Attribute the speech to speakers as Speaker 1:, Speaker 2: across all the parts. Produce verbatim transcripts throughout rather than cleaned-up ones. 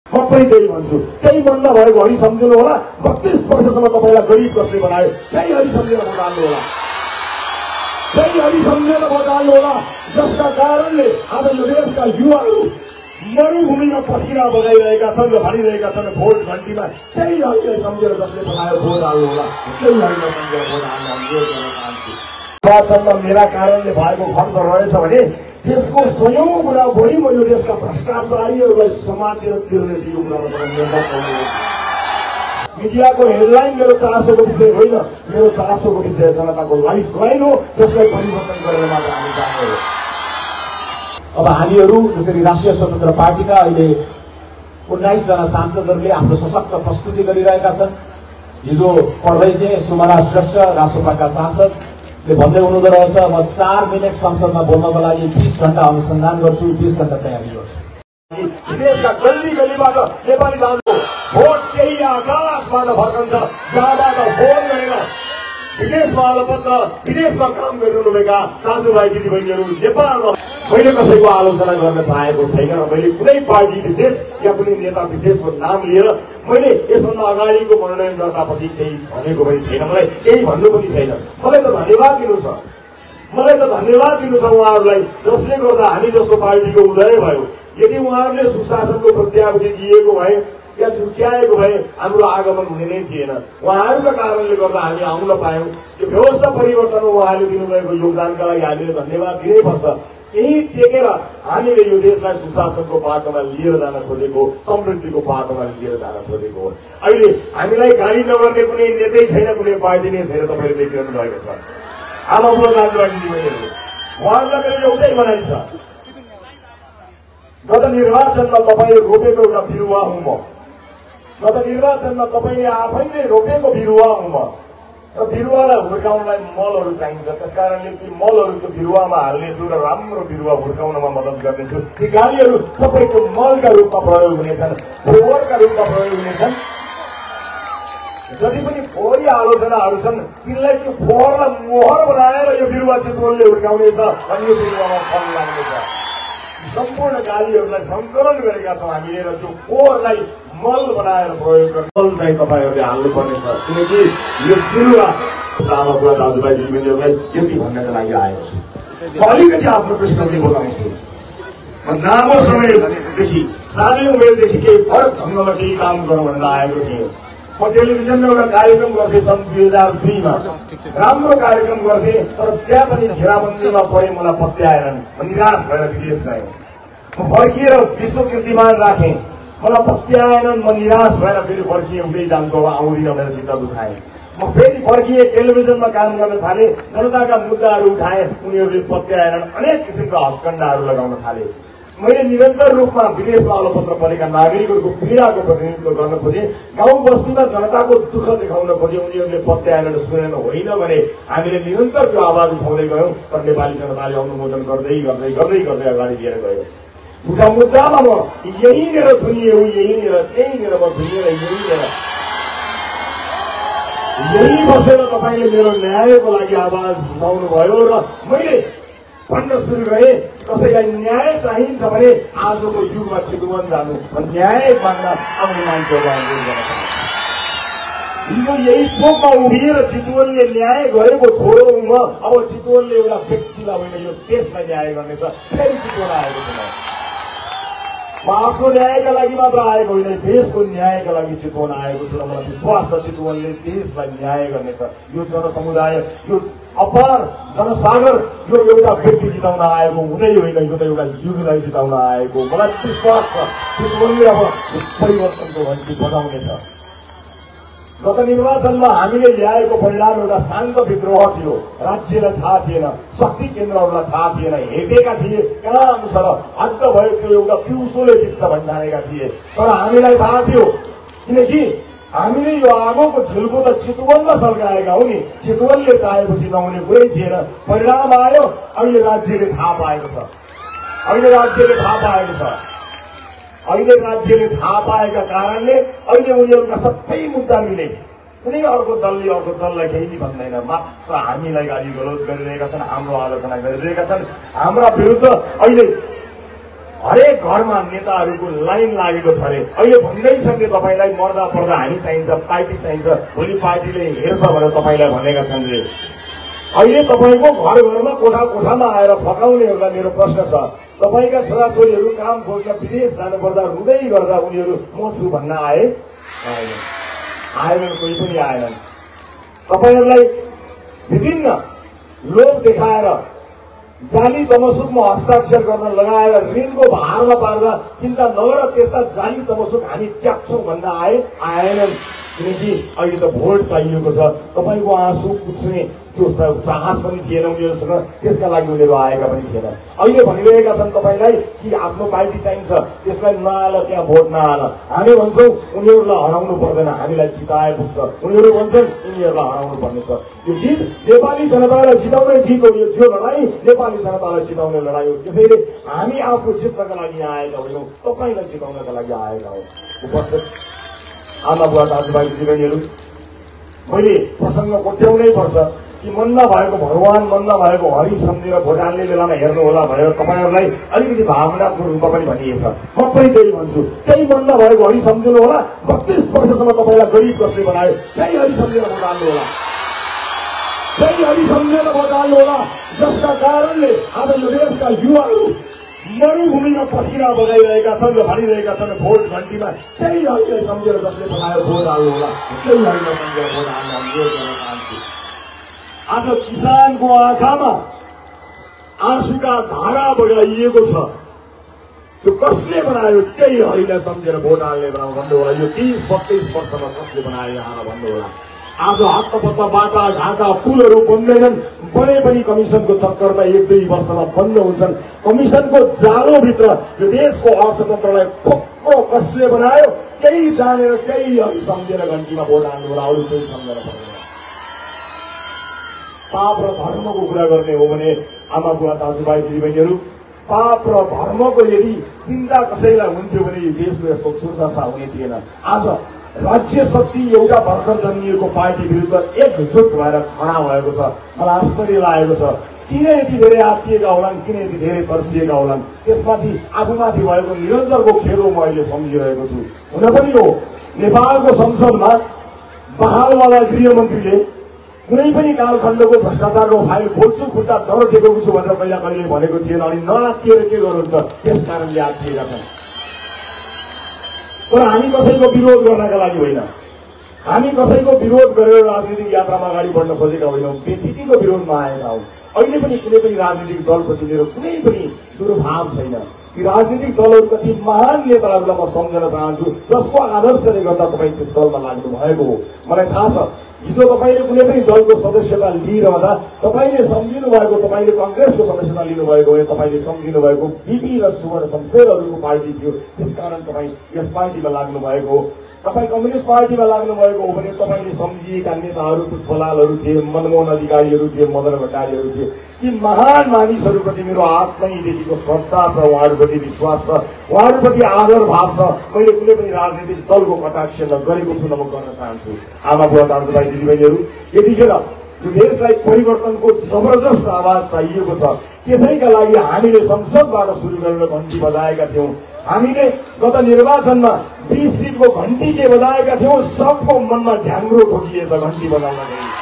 Speaker 1: म पनि त्यही भन्छु। त्यही मनमा भएको हरि सम्झिनु होला। बत्तीस वर्षसम्म तपाईँलाई गरिब कसले बनायो त्यही हरि सम्झेर भोट हाल्नु होला। त्यही हरि सम्झेर भोट हाल्नु होला, जसका कारणले आज यो देशका युवाहरू मरुभूमिमा पसिना बगाइरहेका छन् र भनिरहेका छन् भोट घन्टीमा त्यही हरिलाई सम्झेर जसले बनायो भोट हाल्नु होला। त्यही हरिलाई सम्झेर भोट हाल्नु अनुरोध गर्न चाहन्छु। निर्वाचनमा मेरा कारणले भएको खर्च रहेछ भने त्यसको सयौं गुणा बढी म यो देशका भ्रष्टाचारीहरूलाई समातेर तिर्नेछु। यो कुरामा मिडियाको हेडलाइन मेरो चासोको विषय होइन, मेरो चासोको विषय जनताको लाइफ लाइन हो, त्यसलाई परिवर्तन गरेर मात्र हामी जाने हो।
Speaker 2: अब हामीहरू जसरी राष्ट्रिय स्वतन्त्र पार्टीका अहिले उन्नाइस जना सांसदहरूले आफ्नो सशक्त प्रस्तुति गरिरहेका छन्। हिजो पढ्दै थिए सुमना श्रेष्ठ रासोपाका सांसदले भन्दै हुनुहुँदो रहेछ, म चार मिनट संसदमा बोल्नको लागि बीस घण्टा अनुसन्धान गर्छु, बीस घण्टा तयारी गर्छु।
Speaker 1: विदेशका गल्ली गल्लीबाट नेपाली दाजुको भोट केही आकाशबाट फर्कन्छ, जहाँबाट भोट गएर विदेशमा अलपत्र विदेशमा काम गरिरहनुभएका दाजुभाइ दिदीबहिनीहरू नेपालमा मैले कसैको आलोचना गर्न चाहेको छैन र मैले कुनै पार्टी विशेष या कुनै नेता विशेषको नाम लिएर मैले यसभन्दा अगाडिको मनोनयनकर्तापछि केही भनेको पनि छैन, मलाई केही भन्नु पनि छैन। मलाई त धन्यवाद दिनु छ, मलाई त धन्यवाद दिनु छ उहाँहरूलाई, जसले गर्दा हामी जस्तो पार्टीको उदय भयो। यदि उहाँहरूले सुशासनको प्रत्याभूति दिएको भए या झुक्याएको भए हाम्रो आगमन हुने नै थिएन। उहाँहरूका कारणले गर्दा हामी आउन पायौं। यो व्यवस्था परिवर्तनमा उहाँले दिनुभएको योगदानका लागि हामीले धन्यवाद दिनै पर्छ। केही टेकेर हामीले यो देशलाई सुशासनको बाटोमा लिएर जान खोजेको, समृद्धिको बाटोमा लिएर जान खोजेको हो। अहिले हामीलाई गाली नगर्ने कुनै नेतै छैन, कुनै पार्टी नै छैन। तपाईँले देखिरहनु भएको छ। आमा बुवा दाजुभाइ दिदीबहिनीहरू, उहाँहरूलाई मेरो एउटै भनाइ छ, गत निर्वाचनमा तपाईँले रोपेको एउटा बिरुवा हुँ म। गत निर्वाचनमा तपाईँले आफैले रोपेको बिरुवा हुँ म र बिरुवालाई हुर्काउनलाई मलहरू चाहिन्छ। त्यसकारणले ती मलहरू त्यो बिरुवामा हाल्नेछु र राम्रो बिरुवा हुर्काउनमा मद्दत गर्नेछु। ती गालीहरू सबैको मलका रूपमा प्रयोग हुनेछन्, फोहोरका रूपमा प्रयोग हुनेछन्। जति पनि फोहोरी आलोचनाहरू छन् तिनलाई त्यो फोहोरलाई मोहर बनाएर यो बिरुवा चितवनले हुर्काउनेछ अनि यो बिरुवामा फल लाग्नेछ। सम्पूर्ण गालीहरूलाई सङ्कलन गरेका छौँ हामीले र त्यो फोहोरलाई मल बनाएर प्रयोग गर्ने मल चाहिँ तपाईँहरूले हाल्नुपर्नेछ। किनकि यो बिरुवा आमा बुवा दाजुभाइ दिदीबहिनीहरूलाई यति भन्नका लागि आएको छु। म अलिकति आफ्नो प्रश्न पनि बताउँछु। म लामो समयदेखि सानै उमेरदेखि केही फरक ढङ्गमा केही काम गरौँ भनेर आएको थिएँ। म टेलिभिजनमा एउटा कार्यक्रम गर्थेँ सन् दुई हजार दुईमा, राम्रो कार्यक्रम गर्थेँ, तर त्यहाँ पनि घेराबन्दीमा परे, मलाई पत्याएनन्। म निराश भएर विदेश गएँ। म फर्किएर विश्व कीर्तिमान राखेँ, मलाई पत्याएनन्। म निराश भएर फेरि फर्किएँ, हुँदै जान्छु, अब आउँदिनँ भनेर चित्त दुखाएँ। म फेरि फर्किएँ, टेलिभिजनमा काम गर्न थालेँ, जनताका मुद्दाहरू उठाएँ, उनीहरूले पत्याएनन्। अनेक किसिमका हत्कण्डाहरू लगाउन थाले। मैले निरन्तर रूपमा विदेशमा अलपत्र परेका नागरिकहरूको पीडाको प्रतिनिधित्व गर्न खोजेँ, गाउँ बस्तीमा जनताको दुःख देखाउन खोजेँ, उनीहरूले पत्याएर सुनेन। होइन भने हामीले निरन्तर त्यो आवाज उठाउँदै गयौँ, तर नेपाली जनताले अनुमोदन गर्दै गर्दै गर्दै गर्दै अगाडि लिएर गयो। झुटा मुद्दामा म यहीँनिर थुनिए हुँ, यहीँनिर त्यहीँनिर म थुनिएर यहीँनिर यही बसेर तपाईँले मेरो न्यायको लागि आवाज उठाउनु भयो र मैले भन्न सुरु गरेँ, कसैलाई न्याय चाहिन्छ भने आजको युगमा चितवन जानु, न्याय माग्न आउने मान्छेहरूलाई अनुरोध गर्न चाहन्छु। हिजो यही चोकमा उभिएर चितवनले न्याय गरेको छोडौँ म, अब चितवनले एउटा व्यक्तिलाई होइन यो देशलाई न्याय गर्नेछ। फेरि चितवन आएको छु। म आफ्नो न्यायका लागि मात्र आएको होइन, देशको न्यायका लागि चितवन आएको छु र मलाई विश्वास छ चितवनले देशलाई न्याय गर्नेछ। यो जनसमुदाय, यो अपार जनसागर यो एउटा व्यक्ति जिताउन आएको हुँदै होइन, यो त एउटा युगलाई जिताउन आएको। मलाई विश्वास छ चितवनले अब परिवर्तनको घन्टी बजाउनेछ। गत निर्वाचनमा हामीले ल्याएको परिणाम एउटा शान्त विद्रोह थियो। राज्यलाई थाहा थिएन, शक्ति केन्द्रहरूलाई थाहा थिएन, हेपेका थिए कहाँ आउँछ र हद्द भयो, त्यो एउटा पिउसोले जित्छ भन्ठानेका थिए। तर हामीलाई थाहा थियो, किनकि हामीले यो आगोको झिल्को त चितवनमा सल्काएका हो नि। चितवनले चाहेपछि नहुने कुरै थिएन। परिणाम आयो, अहिले राज्यले थाहा पाएको छ, अहिले राज्यले थाहा पाएको छ अहिले राज्यले थाहा पाएका कारणले अहिले उनीहरूका सबै मुद्दा मिले। कुनै अर्को दलले अर्को दललाई केही भन्दैन, मात्र हामीलाई गाली गलौज गरिरहेका छन्, हाम्रो आलोचना गरिरहेका छन्। हाम्रा विरुद्ध अहिले हरेक घरमा नेताहरूको लाइन लागेको छ अरे। अहिले भन्दैछन् कि तपाईँलाई मर्दा पर्दा हामी चाहिन्छ, पार्टी चाहिन्छ, भोलि पार्टीले हेर्छ भनेर तपाईँलाई भनेका छन् रे। अहिले तपाईँको घर घरमा कोठा कोठामा आएर फकाउनेहरूलाई मेरो प्रश्न छ, तपाईँका छोराछोरीहरू काम खोज्न विदेश जानुपर्दा रुँदै गर्दा उनीहरू म छु भन्न आए? आएनन्, कोही पनि आएनन्। तपाईँहरूलाई विभिन्न लोभ देखाएर जाली तमसुकमा हस्ताक्षर गर्न लगाएर ऋणको भारमा पार्दा चिन्ता नगर त्यस्ता जाली तमसुक हामी च्याप्छौँ भन्न आए? आएनन्। किनकि अहिले त भोट चाहिएको छ। तपाईँको आँसु पुछ्ने त्यो साहस पनि थिएन उनीहरूसँग, त्यसका लागि उनीहरू आएका पनि थिएन। अहिले भनिरहेका छन् तपाईँलाई कि आफ्नो पार्टी चाहिन्छ, त्यसलाई नआल त्यहाँ भोट नआल। हामी भन्छौँ उनीहरूलाई हराउनु पर्दैन, हामीलाई जिताए पुग्छ। उनीहरू भन्छन् यिनीहरूलाई हराउनु पर्नेछ। यो जित नेपाली जनतालाई जिताउने जित हो। यो जो लडाईँ नेपाली जनतालाई जिताउने लडाईँ हो। त्यसैले हामी आफू जित्नका लागि आएका होइनौँ, तपाईँलाई जिताउनका लागि आएका हौँ। उपस्थित आमा बुवा दाजुभाइ दिदीबहिनीहरू, मैले प्रसङ्ग कोट्याउनै पर्छ कि मन नभएको भगवान, मन नभएको हरि सम्झेर भोट हाल्ने बेलामा हेर्नुहोला भनेर तपाईँहरूलाई अलिकति भावनात्मक रूपमा पनि भनिएछ। म पनि त्यही भन्छु, त्यही मन नभएको हरि सम्झिनु होला। बत्तीस वर्षसम्म तपाईँलाई गरिब कसले बनायो, त्यही हरि सम्झेर भोट हाल्नु होला, त्यही हरि सम्झेर भोट हाल्नु होला, जसका कारणले आज यो देशका युवाहरू मरुभूमिमा पसिना बगाइरहेका छन् र भनिरहेका छन् भोट घन्टीमा त्यही हरिलाई सम्झेर जसले बनायो भोट हाल्नु होला, त्यही हरिलाई सम्झेर भोट हाल्न अनुरोध गर्न चाहन्छु। आज किसानको आँखामा आँसुका धारा बगाइएको छ, त्यो कसले बनायो? त्यही हरिलाई सम्झेर भोट हाल्ने बनाऊ भन्नु होला। यो तीस बत्तीस वर्षमा कसले बनायो यहाँ भन्नु होला। आज हत्तपत्त बाटा ढाका पुलहरू बन्दैनन्, बने पनि कमिसनको चक्करमा एक दुई वर्षमा बन्द हुन्छन्। कमिसनको जालोभित्र यो देशको अर्थतन्त्रलाई खोक्रो कसले बनायो? केही जानेर केही हरि सम्झेर घन्टीमा भोट हाल्नु होला, अरू केही सम्झेर पर्दैन। पाप र धर्मको कुरा गर्ने हो भने आमा बुवा दाजुभाइ दिदीबहिनीहरू, पाप र धर्मको यदि चिन्ता कसैलाई हुन्थ्यो भने यो देशको यस्तो दुर्दशा हुने थिएन। आज राज्य शक्ति एउटा भर्खर जन्मिएको पार्टी विरुद्ध एकजुट भएर खडा भएको छ। मलाई आश्चर्य लागेको छ, किन यति धेरै आत्तिएका होलान्, किन यति धेरै तर्सिएका होलान्। त्यसमाथि आफूमाथि भएको निरन्तरको खेदो म अहिले सम्झिरहेको छु। हुन पनि हो, नेपालको संसदमा बहालवाला गृहमन्त्रीले कुनै पनि कालखण्डको भ्रष्टाचारको फाइल खोल्छु, खुट्टा डर टेकेको छु भनेर पहिला कहिले भनेको थिएन। अनि नआत्तिएर के गर्नु त? त्यस कारणले आत्तिएका छन्। तर हामी कसैको विरोध गर्नका लागि होइन, हामी कसैको विरोध गरेर राजनीतिक यात्रामा अगाडि बढ्न खोजेका होइनौँ, बेथितिको विरोधमा आएका हौँ। अहिले पनि कुनै पनि राजनीतिक दलप्रति मेरो कुनै पनि दुर्भाव छैन। यी राजनीतिक दलहरू कति महान नेताहरूलाई म सम्झन चाहन्छु, जसको आदर्शले गर्दा तपाईँ त्यस दलमा लाग्नु भएको हो। मलाई थाहा छ, हिजो तपाईँले कुनै पनि दलको सदस्यता लिइरहँदा तपाईँले सम्झिनु भएको, तपाईँले कङ्ग्रेसको सदस्यता लिनुभएको हो, तपाईँले सम्झिनु भएको बिपी र सुवर्ण शमशेरहरूको पार्टी थियो, त्यसकारण तपाईँ यस पार्टीमा लाग्नु भएको हो। तपाईँ कम्युनिस्ट पार्टीमा लाग्नु भएको हो भने तपाईँले सम्झिएका नेताहरू पुष्पलालहरू थिए, मनमोहन अधिकारीहरू थिए, मदन भण्डारीहरू थिए। यी महान मानिसहरूप्रति मेरो आत्मैदेखिको श्रद्धा छ, उहाँहरूप्रति विश्वास छ, उहाँहरूप्रति आदर भाव छ। मैले कुनै पनि राजनीतिक दलको कटाक्ष नगरेको छु, न म गर्न चाहन्छु। आमा बुवा दाजुभाइ दिदीबहिनीहरू, यतिखेर यो देशलाई परिवर्तनको जबरजस्त आवाज चाहिएको छ। त्यसैका लागि हामीले संसदबाट सुरु गरेर घन्टी बजाएका थियौँ। हामीले गत निर्वाचनमा बीस सिटको घन्टी के बजाएका थियौँ, सबको मनमा ढ्याङ्ग्रो ठोकिएछ घन्टी बजाउनका लागि।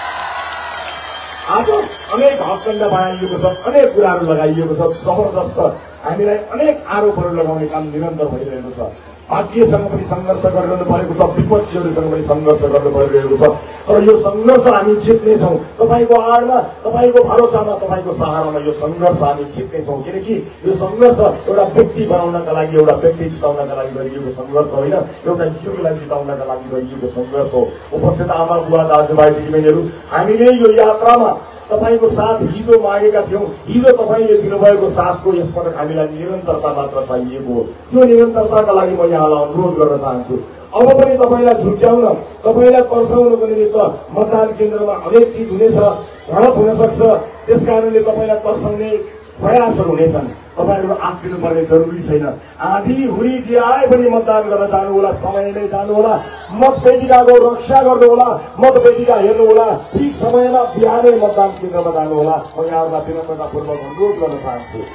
Speaker 1: आज अनेक हककण्ड बनाइएको छ, अनेक कुराहरू लगाइएको छ, जबरजस्त हामीलाई अनेक आरोपहरू लगाउने काम निरन्तर भइरहेको छ। पार्टीसँग पनि सङ्घर्ष गरिरहनु परेको छ, विपक्षीहरूसँग पनि सङ्घर्ष गर्नु परिरहेको छ। तर यो सङ्घर्ष हामी जित्नेछौँ। तपाईँको आडमा, तपाईँको भरोसामा, तपाईँको सहारामा यो सङ्घर्ष हामी जित्नेछौँ। किनकि यो सङ्घर्ष एउटा व्यक्ति बनाउनका लागि, एउटा व्यक्ति जिताउनका लागि गरिएको सङ्घर्ष होइन, एउटा युगलाई जिताउनका लागि गरिएको सङ्घर्ष हो। उपस्थित आमा बुवा दाजुभाइ दिदीबहिनीहरू, हामीले यो यात्रामा तपाईँको साथ हिजो मागेका थियौँ। हिजो तपाईँले दिनुभएको साथको यसपटक हामीलाई निरन्तरता मात्र चाहिएको हो। त्यो निरन्तरताका लागि म यहाँलाई अनुरोध गर्न चाहन्छु। अब पनि तपाईँलाई झुक्क्याउन, तपाईँलाई तर्साउनको निमित्त मतदान केन्द्रमा अनेक चिज हुनेछ, झडप हुन सक्छ। त्यस कारणले तपाईँलाई तर्साउने प्रयासहरू हुनेछन्। तपाईँहरू आत्तिनु पर्ने जरुरी छैन। आँधी हुरी जे आए पनि मतदान गर्न जानु होला, समयमै जानु होला, मतपेटिकाको रक्षा गर्नु होला, मतपेटिका हेर्नु होला, ठिक समयमा बिहानै मतदान केन्द्रमा जानु होला। म यहाँहरूलाई विनम्रतापूर्वक अनुरोध गर्न चाहन्छु।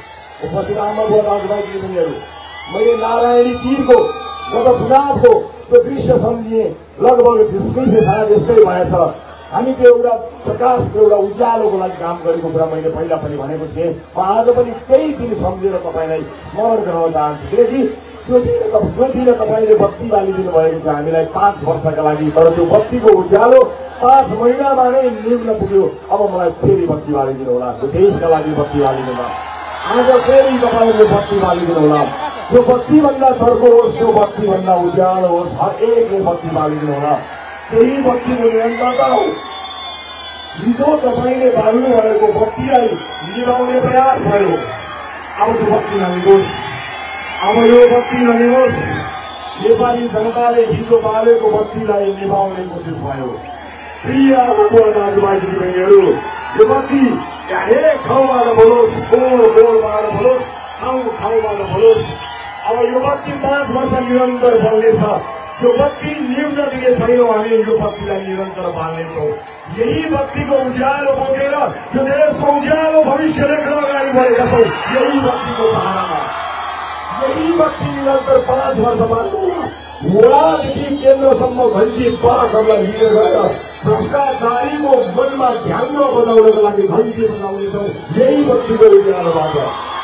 Speaker 1: उपस्थित आमा बुवा दाजुभाइ दिदीबहिनीहरू, मैले नारायणी तीरको गत चुनावको त्यो दृश्य सम्झिएँ। लगभग त्यसकै सायद यस्तै भएछ। हामी त्यो एउटा प्रकाशको एउटा उज्यालोको लागि काम गरेको कुरा मैले पहिला पनि भनेको थिएँ। म आज पनि त्यही दिन सम्झेर तपाईँलाई स्मरण गराउन चाहन्छु, किनकि त्यो दिन त्यो दिन तपाईँले बत्ती बालिदिनु भएको थियो हामीलाई पाँच वर्षका लागि। तर त्यो बत्तीको उज्यालो पाँच महिनामा नै निम्न पुग्यो। अब मलाई फेरि बत्ती बालिदिनु होला, त्यो देशका लागि बत्ती बालिदिनु होला। आज फेरि तपाईँले बत्ती बालिदिनु होला। त्यो बत्तीभन्दा चर्को होस्, त्यो बत्तीभन्दा उज्यालो होस्, हरेकले बत्ती बालिदिनु होला। त्यही बत्तीको निरन्तरता हो। हिजो तपाईँले बाल्नु भएको बत्तीलाई निभाउने प्रयास भयो। अब त्यो बत्ती नलिनुहोस्, अब यो बत्ती नलिनुहोस्। नेपाली जनताले हिजो बालेको बत्तीलाई निभाउने कोसिस भयो। प्रिय बुवा दाजुभाइ दिदीबहिनीहरू, यो बत्ती हरेक ठाउँबाट बोलोस्, कोण कोणबाट बोलोस्, ठाउँ ठाउँबाट बोलोस्। अब यो बत्ती पाँच वर्ष निरन्तर बल्नेछ। यो बत्ती निम्न दिने छैनौँ हामी, यो बत्तीलाई निरन्तर बाल्नेछौँ। यही बत्तीको उज्यालो बोकेर यो देशको उज्यालो भविष्य लेख्न अगाडि बढेका छौँ। यही बत्तीको सहारामा यही बत्ती निरन्तर पाँच वर्ष बाल्नु। वडादेखि केन्द्रसम्म घन्टी पाठहरूलाई लिएर गएर भ्रष्टाचारीको मनमा ध्यान बजाउनको लागि घन्टी बजाउनेछौँ। यही बत्तीको उज्यालोबाट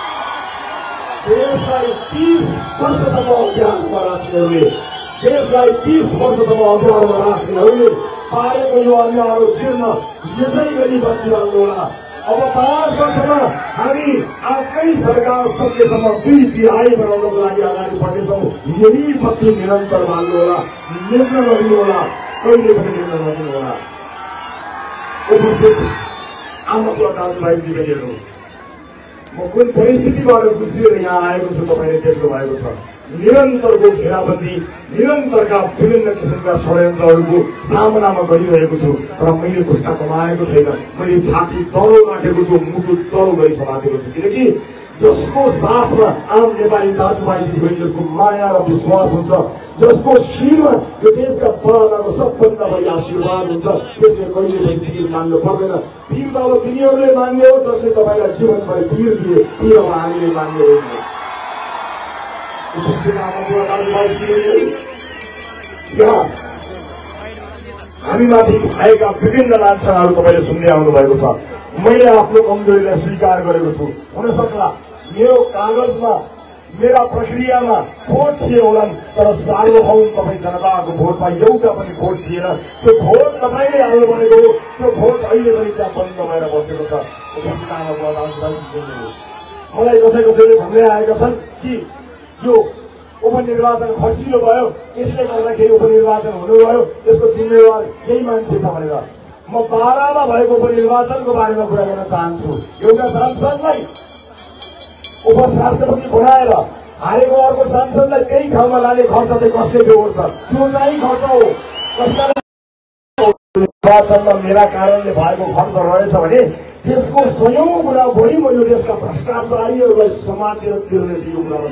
Speaker 1: देशलाई तीस वर्षसम्म अभ्यासमा राख्नेहरूले देशलाई तीस वर्षसम्म अभ्यासमा राख्नेहरूले पारेको यो अन्यायहरू छिर्न यसै गरी बत्ती बाल्नु होला। अब पाँच वर्षमा हामी आफ्नै सरकार सकेसम्म दुई तिहाई बनाउनको लागि अगाडि बढ्नेछौँ। यही बत्ती निरन्तर बाल्नु होला, निम्न गरिनु होला, कहिले पनि निम्न गरिनु होला। उपस्थित आमा बुवा दाजुभाइ दिदीबहिनीहरू, म कुन परिस्थितिबाट गुज्रिएर यहाँ आएको छु तपाईँले देख्नु भएको छ। निरन्तरको घेराबन्दी, निरन्तरका विभिन्न किसिमका षड्यन्त्रहरूको सामनामा गरिरहेको छु। तर मैले खुट्टा कमाएको छैन, मैले छाती तलो राखेको छु, मुटु तलो गरी समातेको छु। किनकि जसको साथमा आम नेपाली दाजुभाइ दिदीबहिनीहरूको माया र विश्वास हुन्छ, जसको शिरमा यो देशका बाबाको सबभन्दा बढी आशीर्वाद हुन्छ, त्यसले कहिले पनि तीर मान्नु पर्दैन। तीर त अब तिनीहरूले मान्ने हो जसले तपाईँलाई जीवनभरि तीर दिए, तीर अब हामीले मान्ने होइन। यहाँ हामीमाथि आएका विभिन्न लान्छनाहरू तपाईँले सुन्दै आउनु भएको छ। मैले आफ्नो कमजोरीलाई स्वीकार गरेको छु। हुन सक्ला मेरो कागजमा मेरा प्रक्रियामा खोट थिए होलान्, तर सार्वभौम तपाईँ जनताको भोटमा एउटा पनि खोट थिएन। त्यो भोट तपाईँले हाल्नु भएको हो, त्यो भोट अहिले पनि त्यहाँ बन्द भएर बसेको छ। मलाई कसै कसैले भन्दै आएका छन् कि यो उपनिर्वाचन खर्चिलो भयो, यसले गर्दाखेरि उपनिर्वाचन हुनुभयो, यसको जिम्मेवार यही मान्छे छ भनेर। म बाह्रमा भएको उपनिर्वाचनको बारेमा कुरा गर्न चाहन्छु। एउटा सांसदलाई उपराष्ट्रपति बनाएर हारेको अर्को सांसदलाई त्यही ठाउँमा लाने खर्च चाहिँ कसले बेहोर्छ? त्यो चाहिँ खर्च हो। कसैलाई निर्वाचनमा मेरा कारणले भएको खर्च रहेछ भने त्यसको सयौं गुणा बढी म यो देशका भ्रष्टाचारीहरूलाई समातेर तिर्नेछु। यो कुरामा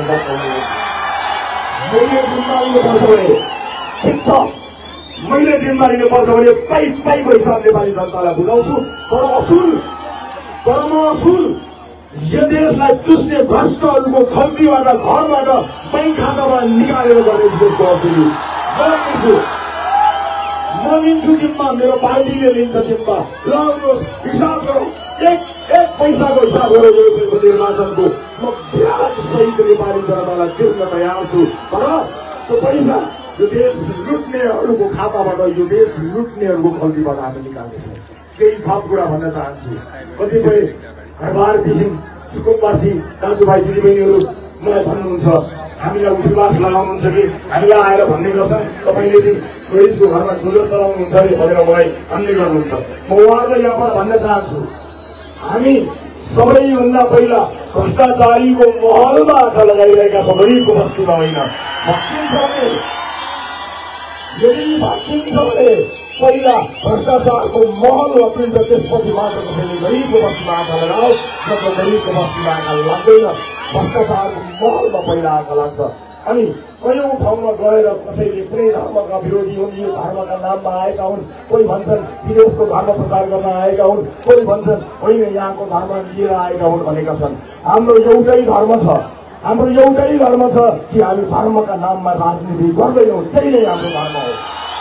Speaker 1: मैले जिम्मा लिनुपर्छ भने ठिक छ, मैले जिम्मा लिनुपर्छ भने पाइ पाइको हिसाब नेपाली जनतालाई बुझाउँछु। तर असुल तर म असुल यो देशलाई चुस्ने भ्रष्टहरूको खल्तीबाट घरबाट बैंक खाताबाट निकालेर गर्नेछु। त्यसको असुली म लिन्छु, म लिन्छु जिम्मा, मेरो पार्टीले लिन्छ जिम्मा। ल आउनुहोस् हिसाब गरौँ, एक एक पैसाको हिसाब गरौँ। यो निर्वाचनको म ब्याज सहित नेपाली जनतालाई तिर्न तयार छु। तर त्यो पैसा यो देश लुट्नेहरूको खाताबाट, यो देश लुट्नेहरूको खल्तीबाट हामी निकाल्नेछौँ। केही थप कुरा भन्न चाहन्छु। कतिपय घरबारविहीन सुकुम्बासी दाजुभाइ दिदीबहिनीहरू मलाई भन्नुहुन्छ, हामीलाई उपवास लगाउनुहुन्छ कि हामीलाई आएर भन्ने गर्छन् तपाईँले चाहिँ गरिबको घरमा गुजर चलाउनुहुन्छ अरे भनेर मलाई भन्ने गर्नुहुन्छ। म उहाँहरूलाई यहाँबाट भन्न चाहन्छु, हामी सबैभन्दा पहिला भ्रष्टाचारीको महलमा आँखा लगाइरहेका छौँ, गरिबको बस्तीमा होइन। भत्किन्छ भने यदि भत्किन्छ भने पहिला भ्रष्टाचारको महल भत्किन्छ, त्यसपछि मात्र कसैले गरिबको बस्तीमा आँखा लगाओस्, नत्र गरिबको बस्तीमा आँखा लाग्दैन। भ्रष्टाचारको महलमा पहिला आँखा लाग्छ। अनि कयौं ठाउँमा गएर कसैले कुनै धर्म धर्मका विरोधी हुन्, यो धर्मका नाममा आएका हुन्। कोही भन्छन् विदेशको धर्म प्रचार गर्न आएका हुन्, कोही भन्छन् होइन यहाँको धर्म लिएर आएका हुन् भनेका छन्। हाम्रो एउटै धर्म छ, हाम्रो एउटै धर्म छ कि हामी धर्मका नाममा राजनीति गर्दैनौँ, त्यही नै हाम्रो धर्म हो।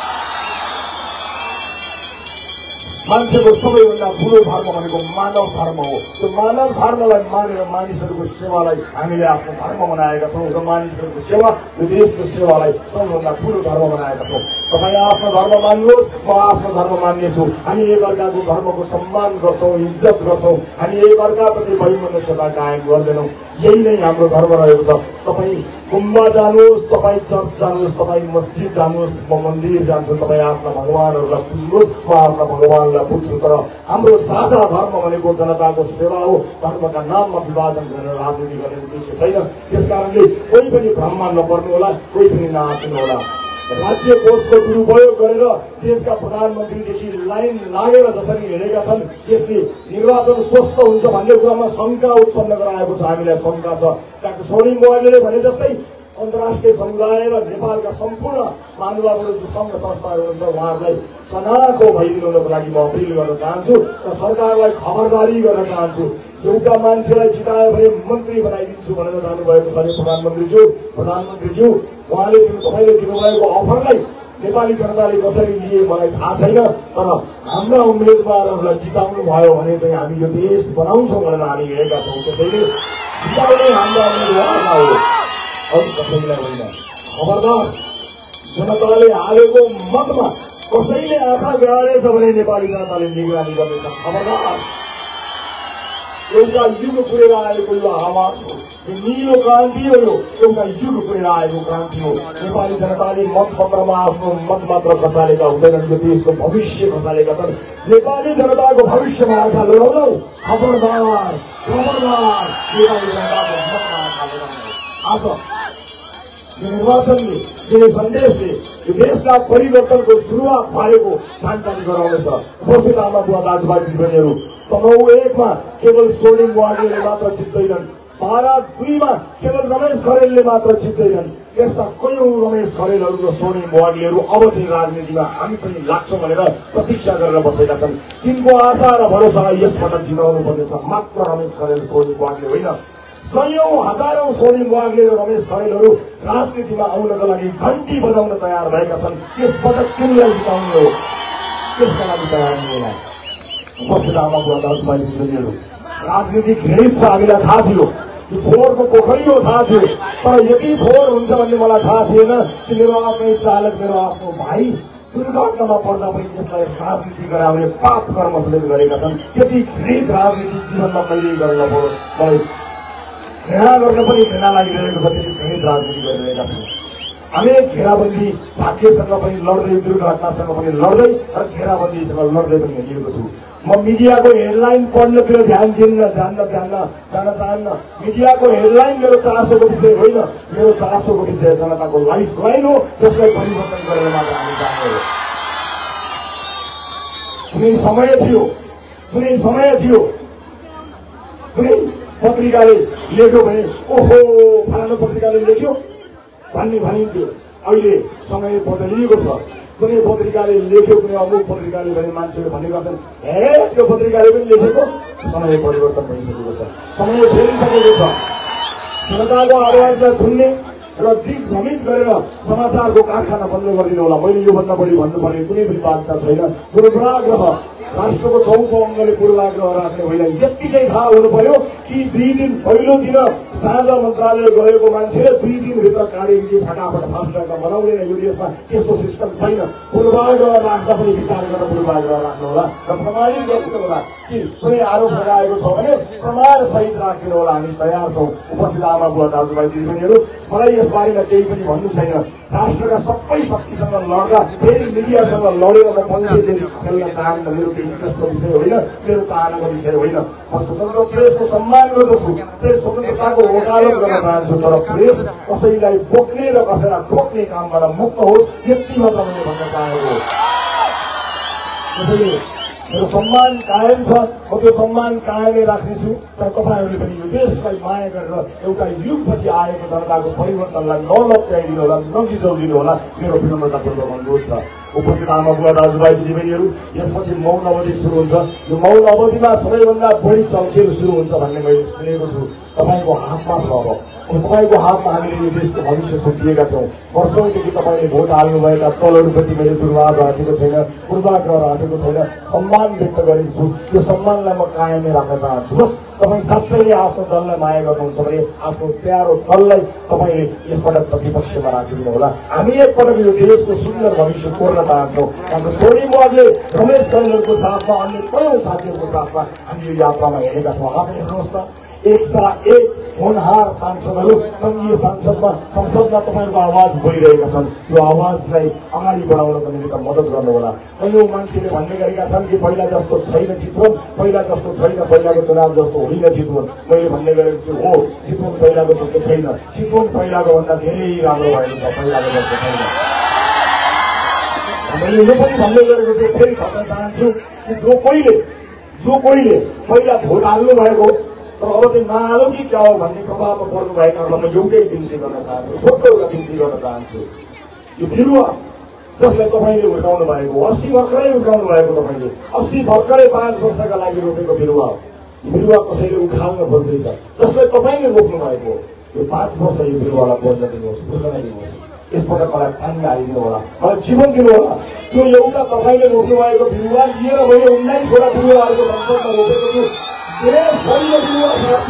Speaker 1: मान्छेको सबैभन्दा ठुलो धर्म भनेको मानव धर्म हो। त्यो मानव धर्मलाई मानेर मानिसहरूको सेवालाई हामीले आफ्नो धर्म बनाएका छौँ र मानिसहरूको सेवा यो देशको सेवालाई सबैभन्दा ठुलो धर्म बनाएका छौँ। तपाईँ आफ्नो धर्म मान्नुहोस्, म आफ्नो धर्म मान्नेछु। हामी एकअर्काको धर्मको सम्मान गर्छौँ, इज्जत गर्छौँ, हामी एकअर्काप्रति वैमनस्यता कायम गर्दैनौँ। यही नै हाम्रो धर्म रहेको छ। तपाईँ गुम्बा जानुहोस्, तपाईँ चर्च जानुहोस्, तपाईँ मस्जिद जानुहोस्, म मन्दिर जान्छु, तपाईँ आफ्ना भगवानहरूलाई पुज्नुहोस्, म आफ्ना भगवानलाई पुज्छु। तर हाम्रो साझा धर्म भनेको जनताको सेवा हो। धर्मका नाममा विभाजन गरेर राजनीति गर्ने उद्देश्य छैन। त्यसकारणले कोही पनि भ्रममा नपर्नु होला, कोही पनि नआत्नु होला। राज्य कोषको दुरुपयोग गरेर देशका प्रधानमन्त्रीदेखि लाइन लागेर जसरी हिँडेका छन्, यसले निर्वाचन स्वस्थ हुन्छ भन्ने कुरामा शङ्का उत्पन्न गराएको छ। हामीलाई शङ्का छ। डाक्टर सोनिङ वाग्लेले भने जस्तै अन्तर्राष्ट्रिय समुदाय र नेपालका सम्पूर्ण महानुभावहरू जो सङ्घ संस्थाहरू हुन्छ उहाँहरूलाई चनाखो भइदिनुको लागि म अपिल गर्न चाहन्छु र सरकारलाई खबरदारी गर्न चाहन्छु। एउटा मान्छेलाई जितायो भने मन्त्री बनाइदिन्छु भनेर जानुभएको छ अरे प्रधानमन्त्रीज्यू। प्रधानमन्त्रीज्यू उहाँले तपाईँले दिनुभएको अफरलाई नेपाली जनताले कसरी लिए मलाई थाहा छैन, तर हाम्रा उम्मेदवारहरूलाई जिताउनु भयो भने चाहिँ हामी यो देश बनाउँछौँ भनेर हामी हिँडेका छौँ। त्यसैले जिताउनै हाम्रा उम्मेदवारलाई हो, अरू कसैलाई होइन। खबरदार, जनताले हालेको मतमा कसैले आँखा गाडेछ भने नेपाली जनताले निगरानी गर्नेछ। खबरदार, एउटा युग पुरेर आएको यो आवाज हो, यो निलो क्रान्ति हो, यो एउटा युग पुरेर आएको क्रान्ति हो। नेपाली जनताले मतपत्रमा आफ्नो मत मात्र खसालेका हुँदैनन्, यो देशको भविष्य खसालेका छन्। नेपाली जनताको भविष्यमा आँखा लगाउनु। खबरदार खबरदार, नेपाली जनताको मतमा आँखा लगाउनु। आज यो निर्वाचनले, यो सन्देशले यो देशका परिवर्तनको सुरुवात भएको जानकारी गराउनेछ। उपस्थित आमा बुवा दाजुभाइ दिदीबहिनीहरू, तनहु एकमा केवल सोनिङ वाग्लेले मात्र जित्दैनन्, बाह्र दुईमा केवल रमेश खरेलले मात्र जित्दैनन्। यस्ता कयौं रमेश खरेलहरू र सोनिङ वाग्लेहरू अब चाहिँ राजनीतिमा हामी पनि लाग्छौँ भनेर प्रतीक्षा गरेर बसेका छन्। तिनको आशा र भरोसालाई यसपटक जिताउनु पर्नेछ। मात्र रमेश खरेल सोनिङ वाग्ले होइन, सयौं हजारौं सोनिङ वाग्ले र रमेश खरेलहरू राजनीतिमा आउनका लागि घन्टी बजाउन तयार भएका छन्। यसपटक तिनलाई जिताउनु हो, त्यसका लागि तयार हुनु। उपस्थित आमा बुवा दाजुभाइ दिदीबहिनीहरू, राजनीति घृणित छ हामीलाई थाहा थियो, यो फोहोरको पोखरी हो थाहा थियो, तर यति फोहोर हुन्छ भन्ने मलाई थाहा थिएन कि मेरो आफ्नै चालक, मेरो आफ्नो भाइ दुर्घटनामा पर्दा पनि त्यसलाई राजनीति गराउने पाप कर्म समेत गरेका छन्। त्यति घृणित राजनीति जीवनमा कहिल्यै गर्न नपरोस्। मलाई घृणा गर्न पनि घृणा लागिरहेको छ, त्यति घृणित राजनीति गरिरहेका छन्। अनेक घेराबन्दी भाग्यसँग पनि लड्दै, दुर्घटनासँग पनि लड्दै र घेराबन्दीसँग लड्दै पनि हिँडिएको छु। म मिडियाको हेडलाइन पढ्नतिर ध्यान दिन्न, जान्न ध्यान जान चाहन्न। मिडियाको हेडलाइन मेरो चासोको विषय होइन, मेरो चासोको विषय जनताको लाइफ लाइन हो, जसलाई परिवर्तन गरेर मात्र हामी जाने हो। कुनै समय थियो, कुनै समय थियो कुनै पत्रिकाले लेख्यो भने ओहो फलानु पत्रिकाले लेख्यो भन्ने भनिन्थ्यो। अहिले समय बदलिएको छ। कुनै पत्रिकाले लेख्यो, कुनै अमुक पत्रिकाले भने मान्छेले भनेका छन् हे त्यो पत्रिकाले पनि लेखेको। समय परिवर्तन भइसकेको छ, समय फेरिसकेको छ। जनताको आवाजलाई थुन्ने र दिग्भ्रमित गरेर समाचारको कारखाना बन्द गरिदिनु होला। मैले योभन्दा बढी भन्नुपर्ने कुनै पनि बाध्यता छैन। पूर्वाग्रह, राष्ट्रको चौथो अङ्गले पूर्वाग्रह राख्ने होइन। यत्तिकै थाहा हुनु पर्यो कि दुई दिन पहिलो दिन साँझ मन्त्रालय गएको मान्छेले दुई दिनभित्र कार्यविधि फटाफट फास्ट्याग बनाउँदैन। यो देशमा त्यस्तो सिस्टम छैन। पूर्वाग्रह राख्दा पनि विचार गरेर पूर्वाग्रह राख्नु होला र प्रमाणित गर्नु होला कि कुनै आरोप लगाएको छ भने प्रमाण सहित राखिदिनु होला। हामी तयार छौँ। उपस्थित आमा बुवा दाजुभाइ दिदीबहिनीहरू, मलाई यसबारेमा केही पनि भन्नु छैन। राष्ट्रका सबै शक्तिसँग लड्दा फेरि मिडियासँग लडेर म पन्ध्र खेल्न चाहन्न। मेरो इन्ट्रेस्टको विषय होइन, मेरो चाहनाको विषय होइन। म स्वतन्त्र प्रेसको सम्मान गर्दछु, प्रेस स्वतन्त्रताको वकालत गर्न चाहन्छु, तर प्रेस कसैलाई बोक्ने र कसैलाई टोक्ने कामबाट मुक्त होस्, यति मात्र मैले भन्न चाहेको हो। त्यसैले मेरो सम्मान कायम छ, म त्यो सम्मान कायमै राख्नेछु। तर तपाईँहरूले पनि यो देशलाई माया गरेर एउटा युगपछि आएको जनताको परिवर्तनलाई नलप्याइदिनु होला, नगिजाउदिनु होला, मेरो विनम्रतापूर्वक अनुरोध छ। उपस्थित आमा बुवा दाजुभाइ दिदीबहिनीहरू, यसपछि मौन अवधि सुरु हुन्छ। यो मौन अवधिमा सबैभन्दा बढी चलखेल सुरु हुन्छ भन्ने मैले सुनेको छु। तपाईँको हातमा छ। अब तपाईँको हातमा हामीले यो देशको भविष्य सुम्पिएका छौँ। वर्षौँदेखि तपाईँले भोट हाल्नुभएका दलहरूप्रति मैले दुर्भाव राखेको छैन, पूर्वाग्रह राखेको छैन, सम्मान व्यक्त गरेको छु। त्यो सम्मानलाई म कायमै राख्न चाहन्छु। बस तपाईँ साँच्चैले आफ्नो दललाई माया गर्नुहुन्छ भने आफ्नो प्यारो दललाई तपाईँले यसपटक प्रतिपक्षमा राखिदिनु होला। हामी एकपटक यो देशको सुन्दर भविष्य कोर्न चाहन्छौँ। हाम्रो स्वर्णिम बुवाले रमेश करेलको साथमा, अन्य कयौँ साथीहरूको साथमा हामी यो यात्रामा हिँडेका छौँ। आज हेर्नुहोस् त, एक सा एक होनहार सांसदहरू संघीय संसदमा संसदमा तपाईँहरूको आवाज बोलिरहेका छन्। त्यो आवाजलाई अगाडि बढाउनको निमित्त मद्दत गर्नुहोला। कयौँ मान्छेले भन्ने गरेका छन् कि पहिला जस्तो छैन चितवन, पहिला जस्तो छैन, पहिलाको चुनाव जस्तो होइन चितवन। मैले भन्ने गरेको छु, हो, चितवन पहिलाको जस्तो छैन, चितवन पहिलाको भन्दा धेरै राम्रो भएको छ, पहिलाको जस्तो छैन। मैले यो पनि भन्ने गरेको छु, फेरि भन्न चाहन्छु कि जो कोहीले जो कोहीले पहिला भोट हाल्नु भएको तर अब चाहिँ नहालौँ कि क्या हो भन्ने प्रभावमा पर्नु भएकाहरूलाई म एउटै बिन्ती गर्न चाहन्छु, छोटो एउटा बिन्ती गर्न चाहन्छु। यो बिरुवा जसलाई तपाईँले हुर्काउनु भएको, अस्ति भर्खरै हुर्काउनु भएको, तपाईँले अस्ति भर्खरै पाँच वर्षका लागि रोपेको बिरुवा हो। यो बिरुवा कसैले उखाल्न खोज्दैछ, जसलाई तपाईँले रोप्नु भएको यो पाँच वर्ष यो बिरुवालाई बढ्न दिनुहोस्, हुर्कन दिनुहोस्। यसपटक मलाई पानी हालिदिनु होला, मलाई जीवन दिनु होला। त्यो एउटा तपाईँले रोप्नु भएको बिरुवा लिएर मैले उन्नाइसवटा बिरुवाहरूको संसदमा रोपेको छु। देशभरि यो बिरुवा सार्छु,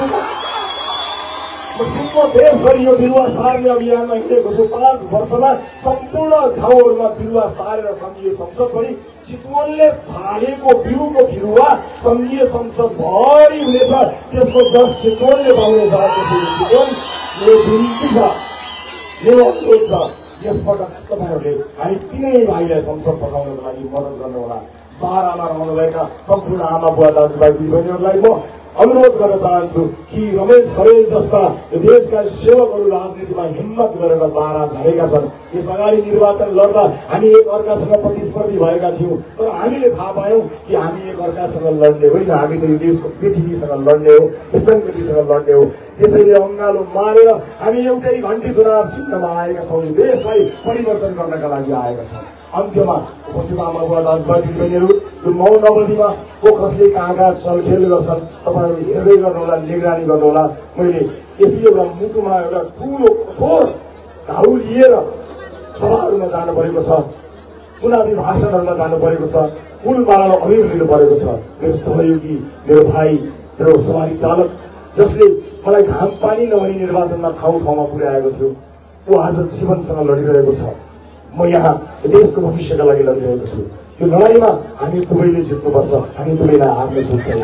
Speaker 1: म सिक्को देशभरि यो बिरुवा सार्ने अभियानमा हिँडेको छु। पाँच वर्षमा सम्पूर्ण ठाउँहरूमा बिरुवा सारेर संघीय संसदभरि चितवनले थालेको बिउको बिरुवा संघीय संसदभरि हुनेछ। त्यसको जस चितवनले पाउनेछ। त्यसैले चितवन यो बिन्ती छ, यो अनुरोध छ, यसपटक तपाईँहरूले हामी तिनै भाइलाई संसद पठाउनको लागि मद्दत गर्नुहोला। बाह्रमा रहनुभएका सम्पूर्ण आमा बुवा दाजुभाइ दिदीबहिनीहरूलाई म अनुरोध गर्न चाहन्छु कि रमेश खरेल जस्ता देशका सेवकहरू राजनीतिमा हिम्मत गरेर बाह्र झरेका छन्। यस अगाडि निर्वाचन लड्दा हामी एक अर्कासँग प्रतिस्पर्धी भएका थियौँ, तर हामीले थाहा पायौँ कि हामी एक अर्कासँग लड्ने होइन, हामी त यो देशको पृथ्वीसँग लड्ने हो, विसङ्गतिसँग लड्ने हो। त्यसैले अङ्गालो मारेर हामी एउटै घन्टी चुनाव चिन्हमा आएका छौँ, देशलाई परिवर्तन गर्नका लागि आएका छौँ। अन्त्यमा उपस्थित आमा बुवा दाजुभाइ दिदीबहिनीहरू, यो मौन अवधिमा को कसले कहाँ कहाँ चलखेल गर्छन् तपाईँहरू हेर्दै गर्नुहोला, निगरानी गर्नुहोला। मैले यति एउटा मुटुमा एउटा ठुलो कठोर घाउ लिएर सभाहरूमा जानु परेको छ, चुनावी भाषणहरूमा जानु परेको छ, फुलमालामा अबिर लिनु परेको छ। मेरो सहयोगी, मेरो भाइ, मेरो सवारी चालक जसले मलाई घाम पानी नभनी निर्वाचनमा ठाउँ ठाउँमा पुर्याएको थियो, ऊ आज जीवनसँग लडिरहेको छ। म यहाँ देशको भविष्यका लागि लडिरहेको छु। यो लडाईँमा हामी दुवैले जित्नुपर्छ, हामी दुवैलाई हार्ने सोच छैन।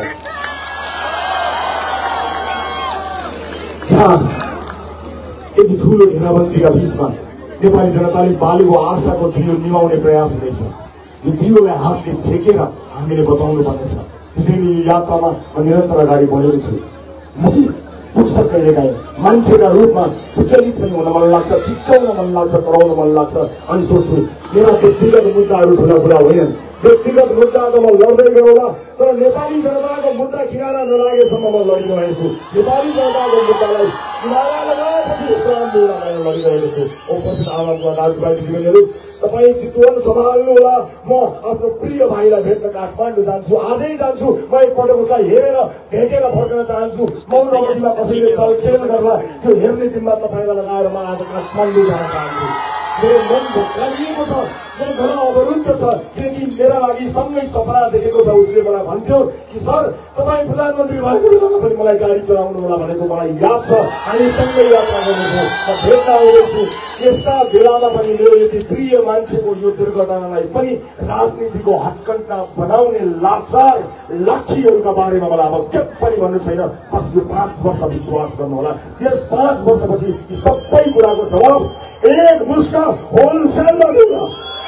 Speaker 1: यहाँ यति ठुलो घेराबन्दीका बीचमा नेपाली जनताले बालेको आशाको दियो निभाउने प्रयास हुनेछ। यो दियोलाई हातले छेकेर हामीले बचाउनु पर्नेछ। त्यसैले यो यात्रामा म निरन्तर अगाडि बढेको छु। म चाहिँ पुग्छ कहिलेकाहीँ मान्छेका रूपमा विचलित पनि हुन मन लाग्छ, चिच्चाउन मन लाग्छ, कराउन मन लाग्छ। अनि सोच्छु मेरा व्यक्तिगत मुद्दाहरू ठुला ठुला होइनन्, व्यक्तिगत मुद्दा त म लड्दै गरौँला, तर नेपाली जनताको मुद्दा किनारा नलागेसम्म म लडिरहेको छु। नेपाली जनताको मुद्दालाई किनारा लगाएपछि यसको आन्दोलन लडिरहेको छु। उपस्थित आमा बुवा दाजुभाइ दिदीबहिनीहरू, तपाईँ चितवन सम्हाल्नु होला। म आफ्नो प्रिय भाइलाई भेट्न काठमाडौँ जान्छु, आजै जान्छु। म एकपटक उसलाई हेरेर भेटेर फर्कन चाहन्छु। मौन अवधिमा कसैले चलखेल गर्ला त्यो हेर्ने जिम्मा तपाईँलाई लगाएर म आज काठमाडौँ जान चाहन्छु। मेरो मन भोकाइएको छ, मेरो घर अवरुद्ध छ, किनकि मेरा लागि सँगै सपना देखेको छ। उसले मलाई भन्थ्यो कि सर तपाईँ प्रधानमन्त्री भएको बेलामा पनि मलाई गाडी चलाउनु होला भनेको मलाई याद छ। हामी सँगै यात्रा गर्नेछौँ, म भेट्न आउँदैछु। यस्ता बेलामा पनि मेरो यति प्रिय मान्छेको यो दुर्घटनालाई पनि राजनीतिको हत्कण्डा बनाउने लाचार लाठीहरूका बारेमा मलाई अब के पनि भन्नु छैन। बस यो पाँच वर्ष विश्वास गर्नुहोला। त्यस पाँच वर्षपछि यी सबै कुराको जवाब एक मुष्ट होलसेलमा दिउँला।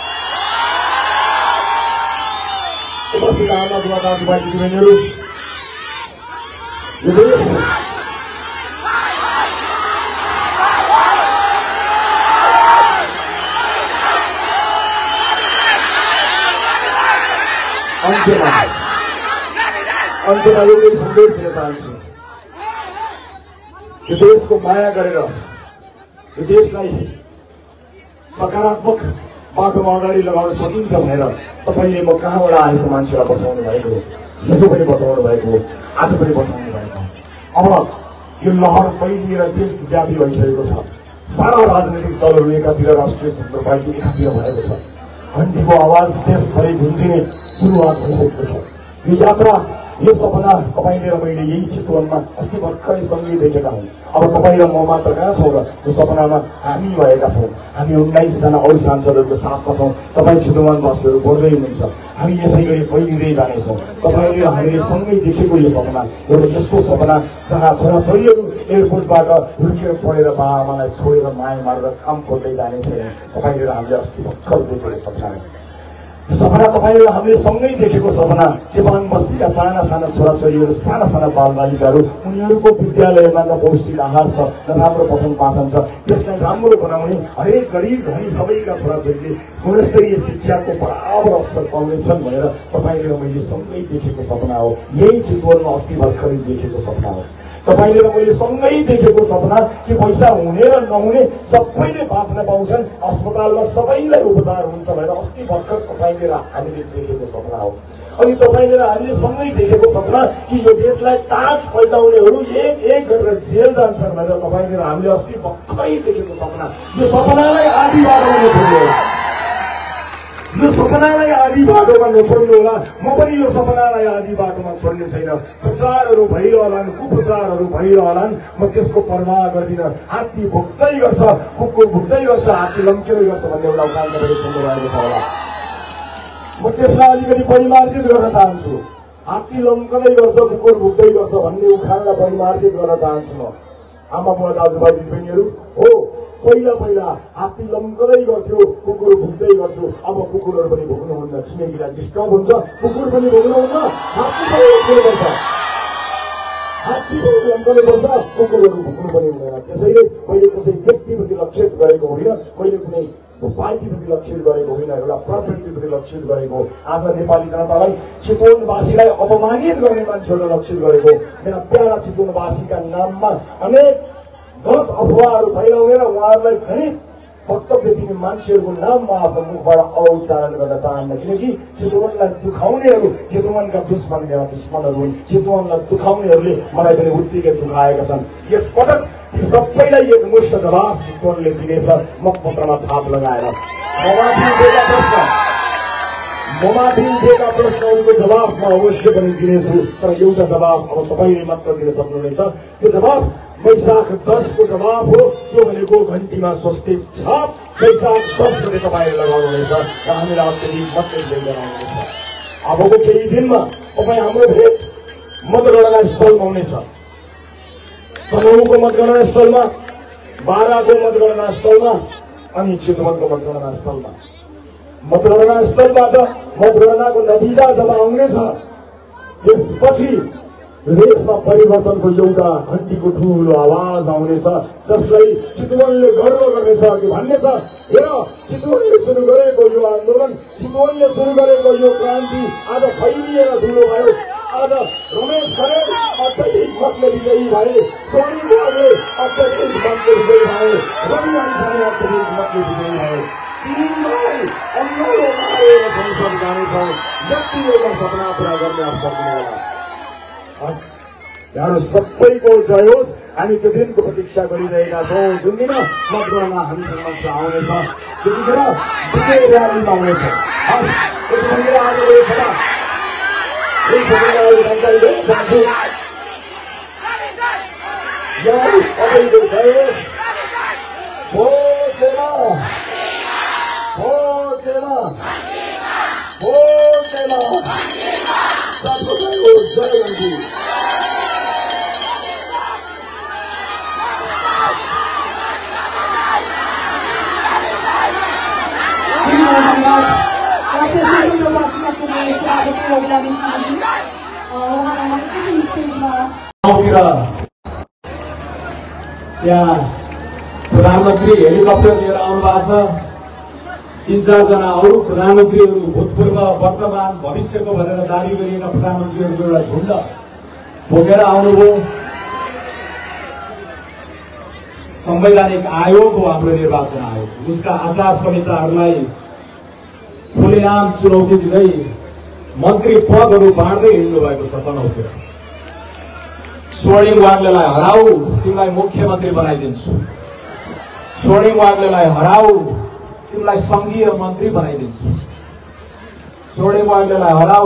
Speaker 1: उपस्थित आमा बुवा दाजुभाइ दिदीबहिनीहरू, अन्त्यमा अन्त्यमा एउटै सन्देश दिन चाहन्छु। यो देशको माया गरेर यो देशलाई सकारात्मक बाटोमा अगाडि लगाउन सकिन्छ भनेर तपाईँले म कहाँबाट आएको मान्छेलाई बचाउनु भएको, हिजो पनि बचाउनु भएको, आज पनि बचाउनु भएको। अब यो लहर फैलिएर देशव्यापी भइसकेको छ। सारा राजनैतिक दलहरू एकातिर, राष्ट्रिय स्वतन्त्र पार्टी एकातिर भएको छ। घन्टीको आवाज देशभरि गुन्जिने सुरुवात भइसकेको छ। यो यात्रा, यो सपना तपाईँले र मैले यही चितवनमा अस्ति भर्खरै सँगै देखेका हौँ। अब तपाईँ र म मात्र कहाँ छौँ र यो सपनामा हामी भएका छौँ। हामी उन्नाइसजना अरू सांसदहरूको साथमा छौँ। तपाईँ चितवनवासीहरू बढ्दै हुनुहुन्छ। हामी यसै गरी फैलिँदै जानेछौँ। तपाईँले र हामीले सँगै देखेको यो सपना एउटा यस्तो सपना जहाँ छोराछोरीहरू एयरपोर्टबाट हुर्केर पढेर बाबाआमालाई छोडेर माया मारेर काम खोज्दै जाने छैन। तपाईँले र हामीले अस्ति भर्खर देखेको सपना यो सपना तपाईँले हामीले सँगै देखेको सपना। चेपाङ बस्तीका साना साना छोराछोरीहरू, साना साना बालबालिकाहरू, उनीहरूको विद्यालयमा न पौष्टिक आहार छ, न राम्रो पठन पाठन छ। त्यसलाई राम्रो बनाउने हरेक गरिब धनी सबैका छोराछोरीले गुणस्तरीय शिक्षाको बराबर अवसर पाउनेछन् भनेर तपाईँले र मैले सँगै देखेको सपना हो। यही चितवनमा अस्ति भर्खरै देखेको सपना हो। तपाईँले र मैले सँगै देखेको सपना कि पैसा हुने र नहुने सबैले बाँच्न पाउँछन्, अस्पतालमा सबैलाई उपचार हुन्छ भनेर अस्ति भर्खर तपाईँले र हामीले देखेको सपना हो। अनि तपाईँले र हामीले सँगै देखेको सपना कि यो देशलाई टाँच पल्टाउनेहरू एक एक गरेर जेल जान्छन् भनेर तपाईँले र हामीले अस्ति भर्खरै देखेको सपना। यो सपनालाई आदि बाटोमा नछोड्नु, यो सपनालाई आदि बाटोमा नछोड्नु होला। म पनि यो सपनालाई आदि बाटोमा छोड्ने छैन। प्रचारहरू भइरहलान्, कुप्रचारहरू भइरहलान्, म त्यसको परवाह गर्दिनँ। हात्ती भुक्दै गर्छ, कुकुर भुक्दै गर्छ, हात्ती लम्किँदै गर्छ भन्ने एउटा उखान तपाईँले सुन्नुभएको छ होला। म त्यसलाई अलिकति परिमार्जित गर्न चाहन्छु। हात्ती लम्कँदै गर्छ, कुकुर भुक्दै गर्छ भन्ने उखानलाई परिमार्जित गर्न चाहन्छु म। आमा बुवा दाजुभाइ दिदीबहिनीहरू, हो पहिला पहिला हात्ती लम्कँदै गर्थ्यो, कुकुर भुक्दै गर्थ्यो। अब कुकुरहरू पनि भुक्नुहुन्न, छिमेकीलाई डिस्टर्ब हुन्छ, कुकुर पनि भुक्नुहुन्न, हात्ती पनि भुक्नुपर्छ, हात्ती पनि लम्कनुपर्छ, कुकुरहरू भुक्नु पनि हुँदैन। त्यसैले मैले कसै व्यक्तिप्रति लक्षित गरेको होइन, मैले कुनै पार्टीप्रति लक्षित गरेको होइन, एउटा प्रवृत्तिप्रति लक्षित गरेको। आज नेपाली जनतालाई, चितवनवासीलाई अपमानित गर्ने मान्छेहरूलाई लक्षित गरेको। मेरा प्यारा चितवनवासीका नाममा अनेक गलत अफवाहहरू फैलाउने र उहाँहरूलाई घृणित वक्तव्य दिने मान्छेहरूको नाम म आफ्नो मुखबाट अउच्चारण गर्न चाहन्न, किनकि चितवनलाई दुखाउनेहरू चितवनका दुश्मन मेरा दुश्मनहरू हुन्। चितवनलाई दुखाउनेहरूले मलाई पनि उत्तिकै दुखाएका छन्। यसपटक ती सबैलाई एक मुष्ट जवाब चितवनले दिनेछ, मकपत्रमा छाप लगाएर। ममाथि उठेका प्रश्न ममाथि उठेका प्रश्नहरूको जवाब म अवश्य पनि दिनेछु, तर एउटा जवाब अब तपाईँले मात्र दिन सक्नुहुनेछ। त्यो जवाब वैशाख दसको जवाब हो। त्यो भनेको घन्टीमा स्वस्तिक छाप वैशाख दस गते तपाईँले लगाउनुहुनेछ र हामीलाई अत्यधिक मतले लगाउनुहुनेछ। अबको केही दिनमा तपाईँ हाम्रो भेट मतगणना स्थलमा हुनेछ। तनहुँको मतगणना स्थलमा, बाराको मतगणना स्थलमा अनि चितवनको मतगणना स्थलमा। मतगणना स्थलबाट मतगणनाको नतिजा जब आउनेछ, त्यसपछि देशमा परिवर्तनको एउटा घन्टीको ठुलो आवाज आउनेछ, जसलाई चितवनले गर्व गर्नेछ कि भन्नेछ, हेर चितवनले सुरु गरेको यो आन्दोलन, चितवनले सुरु गरेको यो क्रान्ति आज फैलिएर ठुलो भयो। आज रमेश खरेल अत्यधिक मतले विजयी भए, सोनी बुवाले अत्यधिक मतले विजयी भए, रवि अंशाले अत्यधिक मतले विजयी भए। तीनलाई अन्नालो मारेर संसद जानेछौँ, व्यक्ति एउटा सपना पुरा गर्ने अवसर दिनुहोला। हस्, यहाँहरू सबैको जय होस्। हामी त्यो दिनको प्रतीक्षा गरिरहेका छौँ जुन दिन मतगणना हामीसँग आउनेछ, त्यतिखेर विजय र्यालीमा हुनेछ। हस्, यति भनेर आजको यो सभा यहाँहरू सबैको जय होस्। भोटेमा भोटेमा भोटेमा सबको जय होस्। जय गान्धी।
Speaker 2: यहाँ प्रधानमन्त्री हेलिकप्टर लिएर आउनु भएको छ। तीन चारजना अरू प्रधानमन्त्रीहरू भूतपूर्व वर्तमान भविष्यको भनेर दावी गरिएका प्रधानमन्त्रीहरूको एउटा झुण्ड बोकेर आउनुभयो। संवैधानिक आयोग हो हाम्रो निर्वाचन आयोग, उसका आचार संहिताहरूलाई खुलेआम चुनौती दिँदै मन्त्री पदहरू बाँड्दै हिँड्नु भएको छ तनहुँतिर। स्वर्णिम वाग्लेलाई हराऊ, तिमीलाई मुख्यमन्त्री बनाइदिन्छु। स्वर्णिम वाग्लेलाई हराऊ, तिमीलाई संघीय मन्त्री बनाइदिन्छु। स्वर्णिम वाग्लेलाई हराऊ,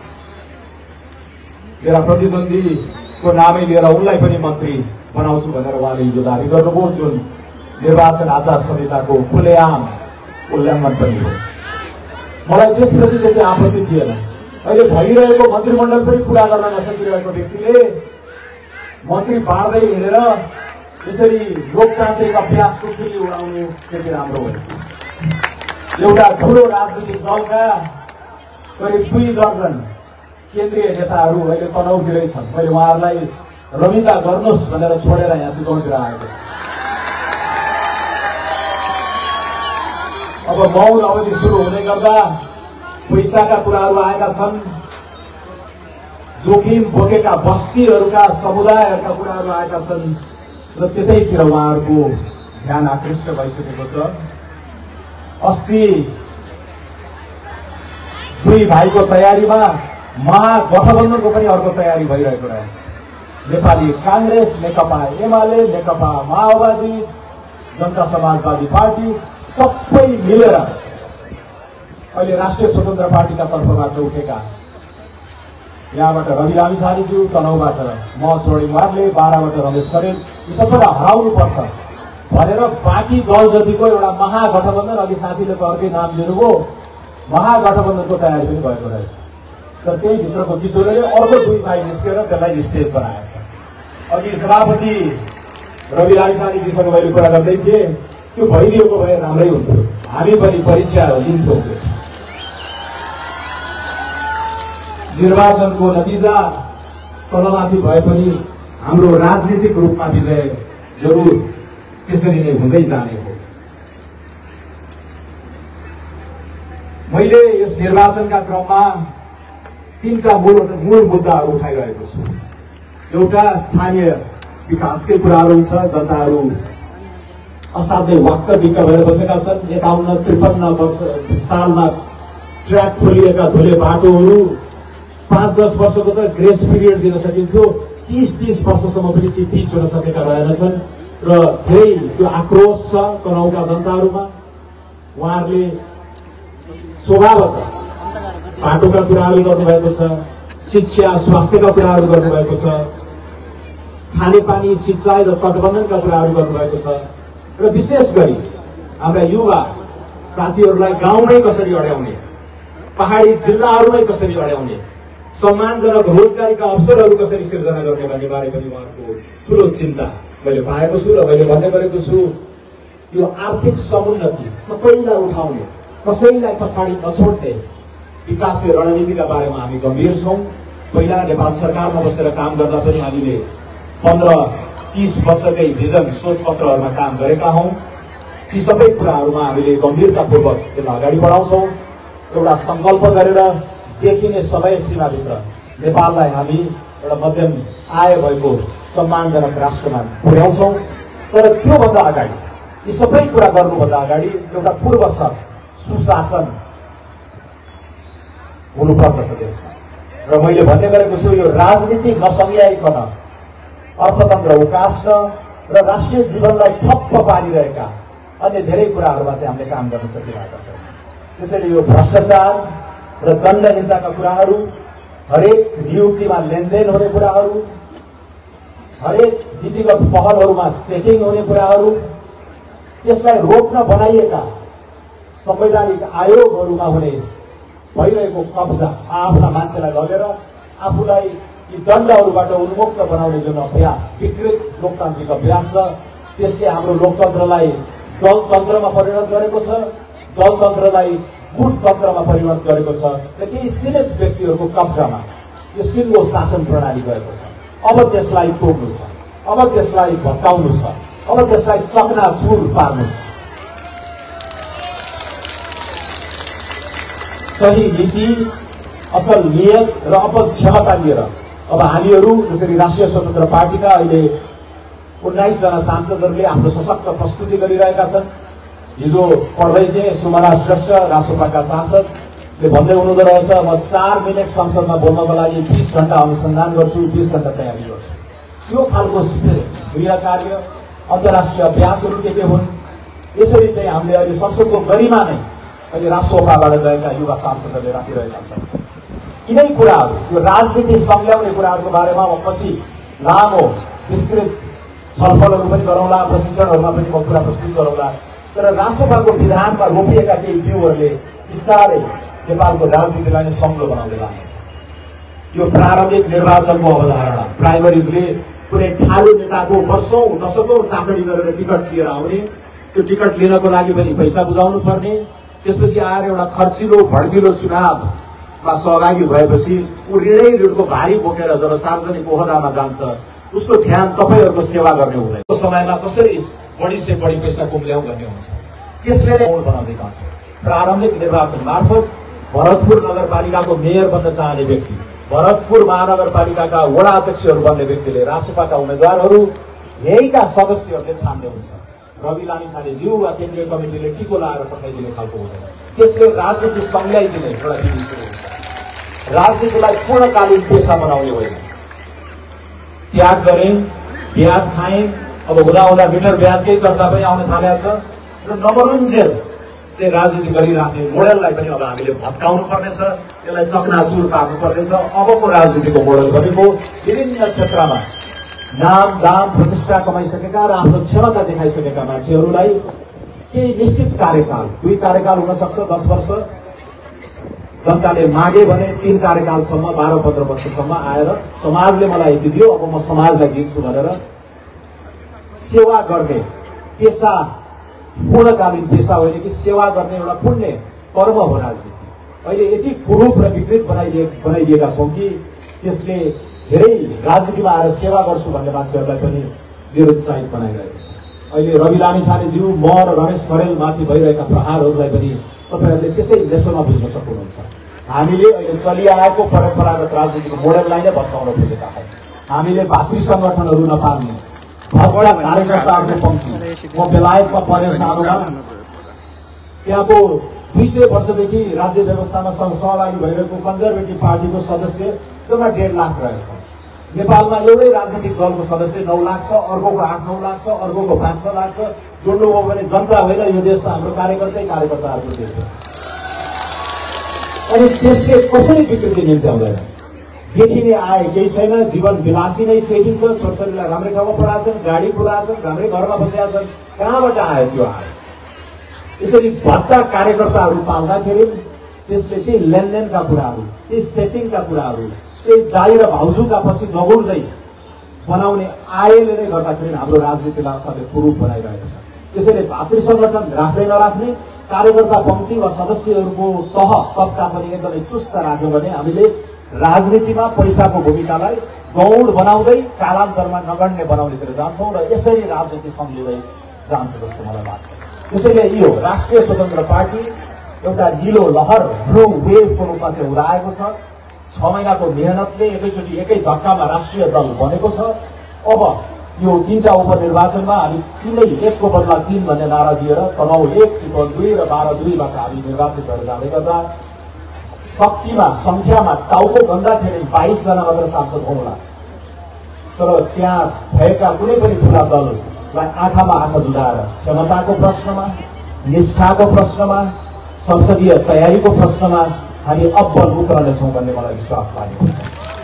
Speaker 2: मेरा प्रतिद्वन्दीको नामै लिएर उनलाई पनि मन्त्री बनाउँछु भनेर उहाँले हिजो दावी गर्नुभयो, जुन निर्वाचन आचार संहिताको खुलेआम उल्लङ्घन पनि हो। मलाई त्यसप्रति त्यति आपत्ति थिएन। अहिले भइरहेको मन्त्रीमण्डल पनि पुरा गर्न नसकिरहेको व्यक्तिले मन्त्री बाँड्दै हिँडेर यसरी लोकतान्त्रिक अभ्यासको किली उडाउनु त्यति राम्रो हो। एउटा ठूलो राजनीतिक दलका करिब दुई दर्जन केन्द्रीय नेताहरू अहिले तनहुँतिरै छन्। मैले उहाँहरूलाई रमिता गर्नुहोस् भनेर छोडेर यहाँ चितवनतिर आएको छु। अब मौन अवधि सुरु हुने गर्दा पैसाका कुराहरू आएका छन्, जोखिम बोकेका बस्तीहरूका समुदायहरूका कुराहरू आएका छन् र त्यतैतिर उहाँहरूको ध्यान आकृष्ट भइसकेको छ। अस्ति दुई भाइको तयारीमा महागठबन्धनको पनि अर्को तयारी भइरहेको रहेछ। नेपाली कांग्रेस, नेकपा एमाले, नेकपा माओवादी, जनता समाजवादी पार्टी सबै मिलेर अहिले राष्ट्रिय स्वतन्त्र पार्टीका तर्फबाट उठेका यहाँबाट रवि लामिछानेज्यू, तनहुँबाट म स्वर्णिम वाग्ले, बाह्रबाट रमेश करेल, यी सबैलाई हराउनु पर्छ भनेर बाँकी दल जतिको एउटा महागठबन्धन, अघि साथीले त अर्कै नाम लिनुभयो, महागठबन्धनको तयारी पनि भएको रहेछ। तर त्यही भित्रको किशोरले अर्को दुई भाइ निस्केर त्यसलाई निस्तेज बनाएको छ। अघि सभापति रवि लामिछानेज्यूसँग मैले कुरा गर्दै थिएँ, त्यो भइदिएको भए राम्रै हुन्थ्यो, हामी पनि परीक्षा लिन्थ्यौँ। निर्वाचनको नतिजा तलमाथि भए पनि हाम्रो राजनीतिक रूपमा विजय जरुर त्यसरी नै हुँदै जाने हो। मैले यस निर्वाचनका क्रममा तीनटा मूल मूल मुद्दाहरू उठाइरहेको छु। एउटा स्थानीय विकासकै कुराहरू हुन्छ। जनताहरू असाध्यै वाक्क दिक्क भएर बसेका छन्। एकाउन्न त्रिपन्न वर्ष सालमा ट्र्याक खोलिएका धुले बाटोहरू पाँच दस वर्षको त ग्रेस पिरियड दिन सकिन्थ्यो, तीस तीस वर्षसम्म पनि ती पिच हुन सकेका रहेनछन् र धेरै त्यो आक्रोश छ तनहुँका जनताहरूमा। उहाँहरूले स्वभावतः बाटोका कुराहरू गर्नुभएको छ, शिक्षा स्वास्थ्यका कुराहरू गर्नुभएको छ, खानेपानी सिंचाइ र तटबन्धनका कुराहरू गर्नुभएको छ र विशेष गरी हाम्रा युवा साथीहरूलाई गाउँमै कसरी अड्याउने, पहाडी जिल्लाहरूमै कसरी अड्याउने, सम्मानजनक रोजगारीका अवसरहरू कसरी सिर्जना गर्ने भन्ने बारे पनि उहाँहरूको ठूलो चिन्ता मैले पाएको छु र मैले भन्ने गरेको छु। यो आर्थिक समुन्नति सबैलाई उठाउने, कसैलाई पछाडि नछोड्ने विकासीय रणनीतिका बारेमा हामी गम्भीर छौँ। पहिला नेपाल सरकारमा बसेर काम गर्दा पनि हामीले पन्ध्र तीस वर्षकै भिजन सोचपत्रहरूमा काम गरेका हौँ। ती सबै कुराहरूमा हामीले गम्भीरतापूर्वक त्यसलाई अगाडि बढाउँछौँ। एउटा संकल्प गरेर देखिने समय सीमाभित्र नेपाललाई हामी एउटा मध्यम आय भएको सम्मानजनक राष्ट्रमा पुर्याउँछौँ। तर त्योभन्दा अगाडि, यी सबै कुरा गर्नुभन्दा अगाडि एउटा पूर्व शर्त सुशासन हुनुपर्दछ देशमा। र मैले भन्ने गरेको छु, यो राजनीति नसंज्ञाइकन अर्थतन्त्र उकास्न र राष्ट्रिय जीवनलाई ठप्प पारिरहेका अन्य धेरै कुराहरूमा चाहिँ हामीले काम गर्न सकिरहेका छौँ। त्यसैले यो भ्रष्टाचार र दण्डहीनताका कुराहरू, हरेक नियुक्तिमा लेनदेन हुने कुराहरू, हरेक नीतिगत पहलहरूमा सेटिङ हुने कुराहरू, त्यसलाई रोक्न बनाइएका संवैधानिक आयोगहरूमा हुने भइरहेको कब्जा, आफ्ना मान्छेलाई लगेर आफूलाई यी दण्डहरूबाट उन्मुक्त बनाउने जुन अभ्यास, विकृत लोकतान्त्रिक अभ्यास छ, त्यसले हाम्रो लोकतन्त्रलाई दलतन्त्रमा परिणत गरेको छ, दलतन्त्रलाई गुटतन्त्रमा परिणत गरेको छ र केही सीमित व्यक्तिहरूको कब्जामा यो सिङ्गो शासन प्रणाली गएको छ। अब त्यसलाई तोड्नु छ, अब त्यसलाई भत्काउनु छ, अब त्यसलाई चकनाचुर पार्नु छ। सही नीति, असल नियत र असल क्षमता लिएर अब हामीहरू जसरी राष्ट्रिय स्वतन्त्र पार्टीका अहिले उन्नाइस जना सांसदहरूले आफ्नो सशक्त प्रस्तुति गरिरहेका छन्। हिजो पढ्दै थिए सुमना श्रेष्ठ राष्ट्रपाका सांसदले भन्दै हुनुहुँदो रहेछ, म चार मिनट संसदमा बोल्नको लागि बीस घण्टा अनुसन्धान गर्छु, बीस घण्टा तयारी गर्छु। त्यो खालको गृह कार्य अन्तर्राष्ट्रिय अभ्यासहरू के के हुन्, यसरी चाहिँ हामीले अहिले संसदको गरिमा नै अहिले राष्ट्रसभाबाट गएका युवा सांसदहरूले राखिरहेका छन्। यिनै कुराहरू, यो राजनीति संल्याउने कुराहरूको बारेमा म पछि लामो विस्तृत छलफलहरू पनि गरौँला, प्रशिक्षणहरूमा पनि म कुरा प्रस्तुत गरौँला। तर राष्ट्रसभाको विधानमा रोपिएका केही बिउहरूले बिस्तारै नेपालको राजनीतिलाई नै सङ्लो बनाउँदै लानेछ। यो प्रारम्भिक निर्वाचनको अवधारणा, प्राइमरिजले कुनै ठालु नेताको वर्षौं दशकौं चाकडी गरेर टिकट लिएर आउने, त्यो टिकट लिनको लागि पनि पैसा बुझाउनु पर्ने, त्यसपछि आएर एउटा खर्चिलो भड्किलो चुनावमा सहभागी भएपछि ऊ ऋणै ऋणको भारी बोकेर जब सार्वजनिक ओहदामा जान्छ, उसको ध्यान तपाईहरूको सेवा गर्ने हुँदैन। त्यो समयमा कसरी बढी से बढी पैसा कुम्ल्याउँ भन्ने हुन्छ। त्यसले नै बनाउँदै जान्छ। प्रारम्भिक निर्वाचन मार्फत भरतपुर नगरपालिकाको मेयर बन्न चाहने व्यक्ति, भरतपुर महानगरपालिकाका वडा अध्यक्षहरू बन्ने व्यक्तिले, राष्ट्रपाका उम्मेद्वारहरू यहीका सदस्यहरूले छान्ने हुन्छ। रवि लामिछानेज्यू वा केन्द्रीय कमिटीले टिको लाएर पठाइदिने खालको हुँदैन। त्यसले राजनीति संल्याइदिने एउटा विधि सुरु हुन्छ। राजनीतिलाई पूर्णकालीन पेसा बनाउने होइन। त्याग गरेँ, ब्याज खाएँ, अब हुँदा हुँदा मिटर ब्याजकै चर्चा पनि आउन थालेको छ र नमरुन्जेल चाहिँ राजनीति गरिराख्ने मोडललाई पनि अब हामीले भत्काउनु पर्नेछ, यसलाई चकनाचुर पार्नु पर्नेछ। अबको राजनीतिको मोडल भनेको विभिन्न क्षेत्रमा नाम दाम प्रतिष्ठा कमाइसकेका र आफ्नो क्षमता देखाइसकेका मान्छेहरूलाई केही निश्चित कार्यकाल, दुई कार्यकाल हुन सक्छ, दस वर्ष जनताले मागे भने तीन कार्यकालसम्म, बाह्र पन्ध्र वर्षसम्म आएर समाजले मलाई यति दियो, अब म समाजलाई दिन्छु भनेर सेवा गर्ने पेसा, पूर्णकालीन पेसा होइन कि सेवा गर्ने एउटा पुण्य कर्म हो राजनीति। अहिले यति कुरूप र विकृत बनाइदिए बनाइदिएका छौँ कि त्यसले धेरै राजनीतिमा आएर सेवा गर्छु भन्ने मान्छेहरूलाई पनि निरुत्साहित बनाइरहेको छ। अहिले रवि लामिछानेज्यू, म र रमेश खरेल माथि भइरहेका प्रहारहरूलाई पनि तपाईहरूले त्यसै लेसोमा बुझ्न सक्नुहुन्छ। हामीले अहिले चलिआएको परम्परागत राजनीतिको मोडललाई नै भत्काउन खोजेका छौँ। हामीले भातृ संगठनहरू नपाल्ने, भत्का कार्यकर्ताहरूको पङ्क्ति। म बेलायतमा परेँ सानोमा, त्यहाँको दुई सय वर्षदेखि राज्य व्यवस्थामा सहभागी भइरहेको कन्जर्भेटिभ पार्टीको सदस्य जम्मा डेढ लाख रहेछ। नेपालमा एउटै राजनीतिक दलको सदस्य नौ लाख छ, अर्कोको आठ नौ लाख छ, अर्कोको पाँच छ लाख छ। जोड्नु हो भने जनता होइन, यो देश त हाम्रो कार्यकर्तै कार्यकर्ताहरूको देश हो। अनि त्यसले कसरी विकृति निम्त्याउँदैन? देखिने आए केही छैन, जीवन विलासी नै देखिन्छ, छोरछोरीलाई राम्रै ठाउँमा पढाएछन्, गाडी कुदाएछन्, राम्रै घरमा बसेका छन्। कहाँबाट आयो त्यो आयो? यसरी भत्ता कार्यकर्ताहरू पाल्दाखेरि त्यसले त्यही लेनदेनका कुराहरू, त्यही सेटिङका कुराहरू, त्यही दाइ र भाउजूका पछि नगुड्दै बनाउने आयले नै गर्दाखेरि हाम्रो राजनीतिलाई सधैँ कुरूप बनाइरहेको छ। त्यसैले भातृ संगठन राख्दै नराख्ने, कार्यकर्ता पङ्क्ति वा सदस्यहरूको तह तबका पनि एकदमै चुस्त राख्यो भने हामीले राजनीतिमा पैसाको भूमिकालाई गौड बनाउँदै कालान्तरमा नगण्य बनाउनेतिर जान्छौँ र यसरी राजनीति सम्झिँदै जान्छ जस्तो मलाई लाग्छ। त्यसैले यो राष्ट्रिय स्वतन्त्र पार्टी एउटा निलो लहर, ब्लू वेभको रूपमा चाहिँ उदाएको छ। छ महिनाको मेहनतले एकैचोटि एकै धक्कामा राष्ट्रिय दल बनेको छ। अब यो तीनटा उपनिर्वाचनमा हामी तीनै एकको बदला तीन भन्ने नारा दिएर तनहु एक, चितवन दुई र बाह्र दुईबाट हामी निर्वाचित भएर जाँदै गर्दा शक्तिमा, संख्यामा टाउको भन्दाखेरि बाइस जना मात्र सांसद हुनुला। तर त्यहाँ भएका कुनै पनि ठुला दललाई आँखामा आँखा जुदाएर क्षमताको प्रश्नमा, निष्ठाको प्रश्नमा, संसदीय तयारीको प्रश्नमा हामी अब्बल उत्रनेछौँ भन्ने मलाई विश्वास लागेको छ।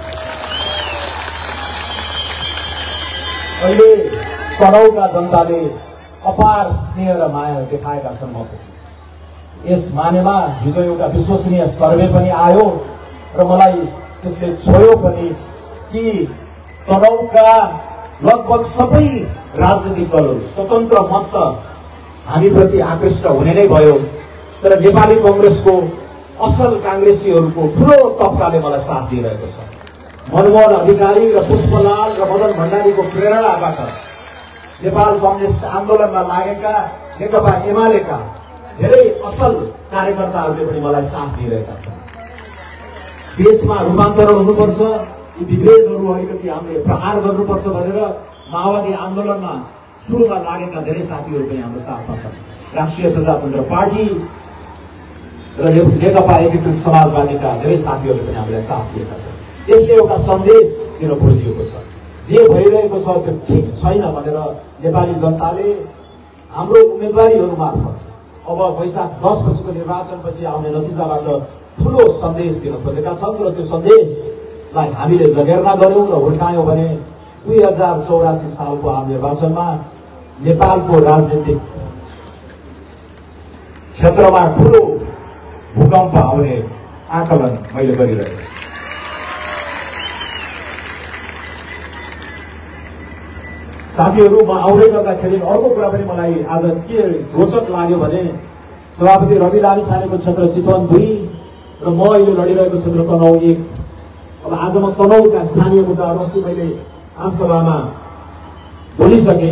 Speaker 2: अहिले तनहुका जनताले अपार स्नेह र माया देखाएका छन्। म यस मानेमा हिजो एउटा विश्वसनीय सर्वे पनि आयो र मलाई त्यसले छोयो पनि कि तनहुका लगभग सबै राजनीतिक दलहरू स्वतन्त्र मत हामीप्रति आकृष्ट हुने नै भयो। तर नेपाली कङ्ग्रेसको असल काङ्ग्रेसीहरूको ठुलो तबकाले मलाई साथ दिइरहेको छ। मनमोहन अधिकारी र पुष्पलाल र मदन भण्डारीको प्रेरणाबाट नेपाल कम्युनिस्ट आन्दोलनमा लागेका नेकपा एमालेका धेरै असल कार्यकर्ताहरूले पनि मलाई साथ दिइरहेका छन्। देशमा रूपान्तरण हुनुपर्छ, यी विभेदहरू अलिकति हामीले प्रहार गर्नुपर्छ भनेर माओवादी आन्दोलनमा सुरुमा लागेका धेरै साथीहरू पनि हाम्रो साथमा छन्। राष्ट्रिय प्रजातन्त्र पार्टी र नेकपा एकीकृत समाजवादीका धेरै साथीहरूले पनि हामीलाई साथ दिएका छन्। यसले एउटा सन्देश दिन खोजिएको छ, जे भइरहेको छ त्यो ठिक छैन भनेर नेपाली जनताले हाम्रो उम्मेदवारीहरू मार्फत अब वैशाख दस गतिको निर्वाचनपछि आउने नतिजाबाट ठुलो सन्देश दिन खोजेका छन् र त्यो सन्देशलाई हामीले जगेर्ना गर्यौं र हुर्कायौं भने दुई हजार चौरासी सालको आम निर्वाचनमा नेपालको राजनीतिक क्षेत्रमा ठुलो भूकम्प आउने आकलन मैले गरिरहेको छु। साथीहरू, म आउँदै गर्दाखेरि अर्को कुरा पनि मलाई आज के रोचक लाग्यो भने सभापति रवि लामिछानेको क्षेत्र चितवन दुई र म अहिले लडिरहेको क्षेत्र तनहुँ एक। अब आज म तनहुँका स्थानीय मुद्दाहरू अस्ति मैले आमसभामा बोलिसकेँ,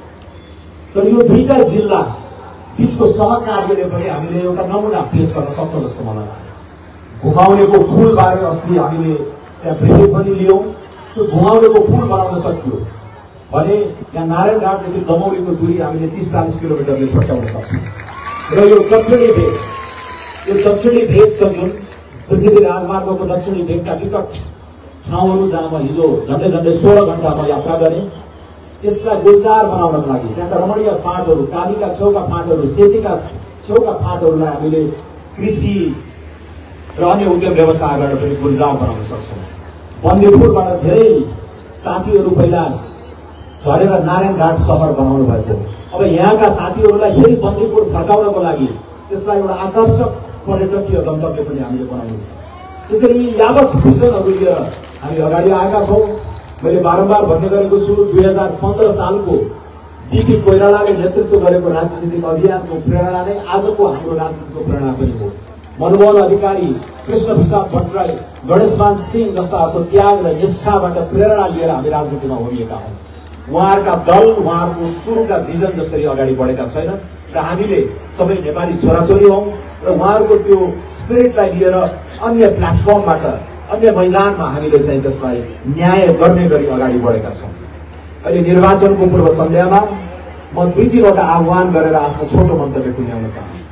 Speaker 2: तर यो दुईटा जिल्ला बीचको सहकार्यले पनि हामीले एउटा नमुना पेश गर्न सक्छौँ जस्तो मलाई लाग्यो। घुमाउनेको पुलबारे अस्ति हामीले त्यहाँ ब्रिफिङ पनि लियौँ। त्यो घुमाउनेको पुल बनाउन सकियो भने यहाँ नारायणघाटदेखि दमौलीको दूरी हामीले तीस चालीस किलोमिटरले छुट्याउन सक्छौँ। र यो दक्षिणी भेग, यो दक्षिणी भेग छ जुन पृथ्वी राजमार्गको दक्षिणी भेगका विकट ठाउँहरू जहाँ म हिजो झन्डै झन्डै सोह्र घण्टा म यात्रा गरेँ, त्यसलाई गुलजार बनाउनको लागि त्यहाँका रमणीय फाँटहरू, कालीका छेउका फाँटहरू, सेतीका छेउका फाँटहरूलाई हामीले कृषि र अन्य उद्यम व्यवसायबाट पनि गुलजार बनाउन सक्छौँ। बन्दीपुरबाट धेरै साथीहरू पहिला झरेर नारायणघाट सहर बनाउनु भएको, अब यहाँका साथीहरूलाई फेरि बन्दीपुर फर्काउनको लागि त्यसलाई एउटा आकर्षक पर्यटकीय गन्तव्य पनि हामीले बनाउनु छ। त्यसरी यावत भिजनहरू लिएर हामी अगाडि आएका छौँ। मैले बारम्बार भन्ने गरेको छु, दुई हजार पन्ध्र सालको बीपी कोइरालाले नेतृत्व गरेको राजनीतिक अभियानको प्रेरणा नै आजको हाम्रो राजनीतिको प्रेरणा पनि हो। मनमोहन अधिकारी, कृष्ण प्रसाद भट्टराई, गणेशमान सिंह जस्ताहरूको त्याग र निष्ठाबाट प्रेरणा लिएर हामी राजनीतिमा उभिएका हौँ। उहाँहरूका दल, उहाँहरूको सुरुका भिजन जसरी अगाडि बढेका छैनन् र हामीले सबै नेपाली छोराछोरी हौँ र उहाँहरूको त्यो स्पिरिटलाई लिएर अन्य प्लेटफर्मबाट, अन्य मैदानमा हामीले चाहिँ त्यसलाई न्याय गर्ने गरी अगाडि बढेका छौँ। अहिले निर्वाचनको पूर्व सन्ध्यामा म दुई तीनवटा आह्वान गरेर आफ्नो छोटो मन्तव्य टुङ्ग्याउन चाहन्छु।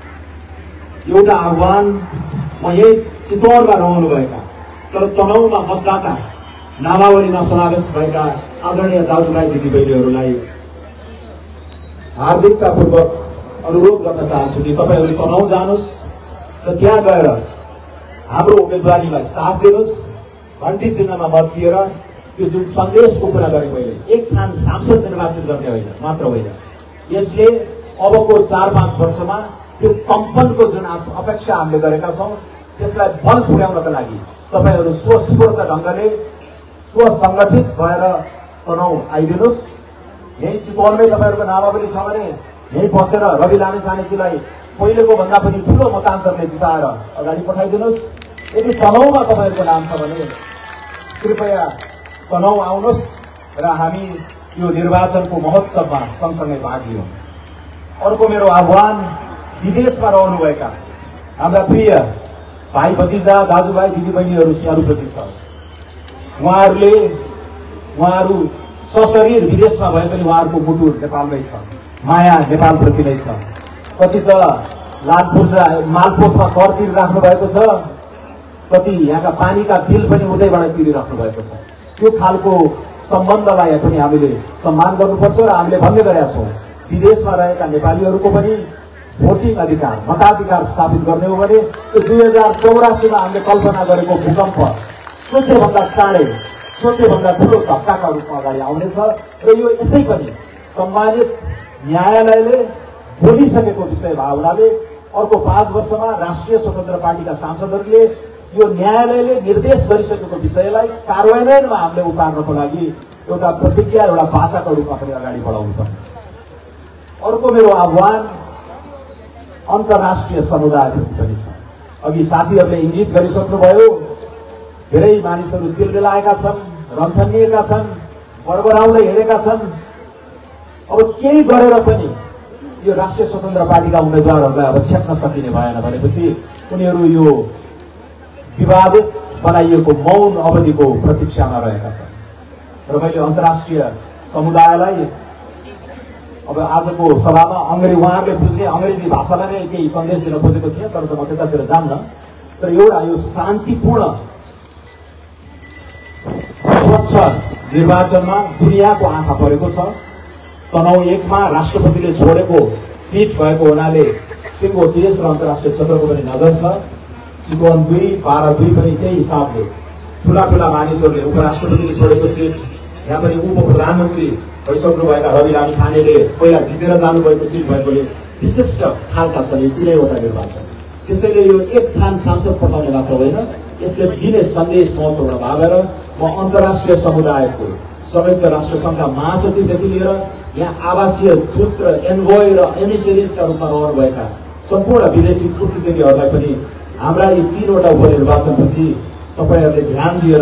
Speaker 2: एउटा आह्वान, म यही चितवनमा रहनुभएका तर तनहुँमा मतदाता नामावलीमा समावेश भएका आदरणीय दाजुभाइ दिदीबहिनीहरूलाई हार्दिकतापूर्वक अनुरोध गर्न चाहन्छु कि तपाईँहरू तनहुँ जानुहोस् र त्यहाँ गएर हाम्रो उम्मेदवारीलाई साथ दिनुहोस्। घण्टी चिन्हमा मत दिएर त्यो जुन सन्देशको कुरा गरेँ मैले, एक थान सांसद निर्वाचित गर्ने होइन मात्र होइन, यसले अबको चार पाँच वर्षमा त्यो कम्पनको जुन अपेक्षा हामीले गरेका छौँ त्यसलाई बल पुर्याउनका लागि तपाईँहरू स्वस्फूर्त ढङ्गले स्वसङ्गठित भएर तनहुँ आइदिनुहोस्। यही चितवनमै तपाईँहरूको नामावली छ भने यही बसेर रवि लामिछानेजीलाई पहिलेको भन्दा पनि ठुलो मतान्तरले जिताएर अगाडि पठाइदिनुहोस्। यदि तनहुँमा तपाईँहरूको नाम छ भने कृपया तनहुँ आउनुहोस् र हामी यो निर्वाचनको महोत्सवमा सँगसँगै भाग लियौँ। अर्को मेरो आह्वान विदेशमा रहनुभएका हाम्रा प्रिय भाइ भतिजा, दाजुभाइ, दिदीबहिनीहरूप्रति छ। उहाँहरूले उहाँहरू सशरीर विदेशमा भए पनि उहाँहरूको मुटु नेपालमै छ, माया नेपालप्रति नै छ। कति त लालपुर्जा मालपोतमा कर तिरिराख्नु भएको छ, कति यहाँका पानीका बिल पनि उतैबाट तिरिराख्नु भएको छ। त्यो खालको सम्बन्धलाई पनि हामीले सम्मान गर्नुपर्छ र हामीले भन्ने गरेका छौँ, विदेशमा रहेका नेपालीहरूको पनि भोटिङ अधिकार, मताधिकार स्थापित गर्ने हो भने त्यो दुई हजार चौरासीमा हामीले कल्पना गरेको भूकम्प सोचेभन्दा चाँडै, सोचेभन्दा ठुलो धक्काका रूपमा अगाडि आउनेछ र यो यसै पनि सम्मानित न्यायालयले बोलिसकेको विषय भएको हुनाले अर्को पाँच वर्षमा राष्ट्रिय स्वतन्त्र पार्टीका सांसदहरूले यो न्यायालयले निर्देश गरिसकेको विषयलाई कार्यान्वयनमा हामीले उतार्नको लागि एउटा प्रतिज्ञा, एउटा बाचाको रूपमा पनि अगाडि बढाउनु पर्नेछ। अर्को मेरो आह्वान अन्तर्राष्ट्रिय समुदायप्रति पनि छ। अघि साथीहरूले इङ्गित गरिसक्नुभयो, धेरै मानिसहरू दिल मिलाएका छन्, रन्थनिएका छन्, बरबराउँदै हिँडेका छन्। अब केही गरेर पनि यो राष्ट्रिय स्वतन्त्र पार्टीका उम्मेद्वारहरूलाई अब छेक्न सकिने भएन भनेपछि उनीहरू यो विवादित बनाइएको मौन अवधिको प्रतीक्षामा रहेका छन्। र मैले अन्तर्राष्ट्रिय समुदायलाई अब आजको सभामा अङ्ग्रेजी उहाँहरूले बुझ्ने अङ्ग्रेजी भाषामा नै केही सन्देश दिन खोजेको थिएँ, तर त म त्यतातिर जान्न। तर एउटा यो शान्तिपूर्ण स्वच्छ निर्वाचनमा दुनियाँको आँखा परेको छ। तनहुँ एकमा राष्ट्रपतिले छोडेको सिट भएको हुनाले सिङ्गो देश र अन्तर्राष्ट्रिय क्षेत्रको पनि नजर छ। चितवन दुई बाह्र दुई पनि त्यही हिसाबले ठुला ठुला मानिसहरूले उपराष्ट्रपतिले छोडेको सिट, यहाँ पनि उप प्रधानमन्त्री भइसक्नुभएका रवि लामिछानेले पहिला जितेर जानुभएको सिट भएकोले विशिष्ट खालका छन् यी तिनैवटा निर्वाचन। त्यसैले यो एक थान सांसद पठाउने मात्र होइन, यसले दिने सन्देश महत्त्वपूर्ण भावेर म अन्तर्राष्ट्रिय समुदायको संयुक्त राष्ट्र सङ्घका महासचिवदेखि लिएर यहाँ आवासीय दूत र एन्भोय र एमिसेरिजका रूपमा रहनुभएका सम्पूर्ण विदेशी कूटनीतिज्ञहरूलाई पनि हाम्रा यी तीनवटा उपनिर्वाचनप्रति तपाईँहरूले ध्यान दिएर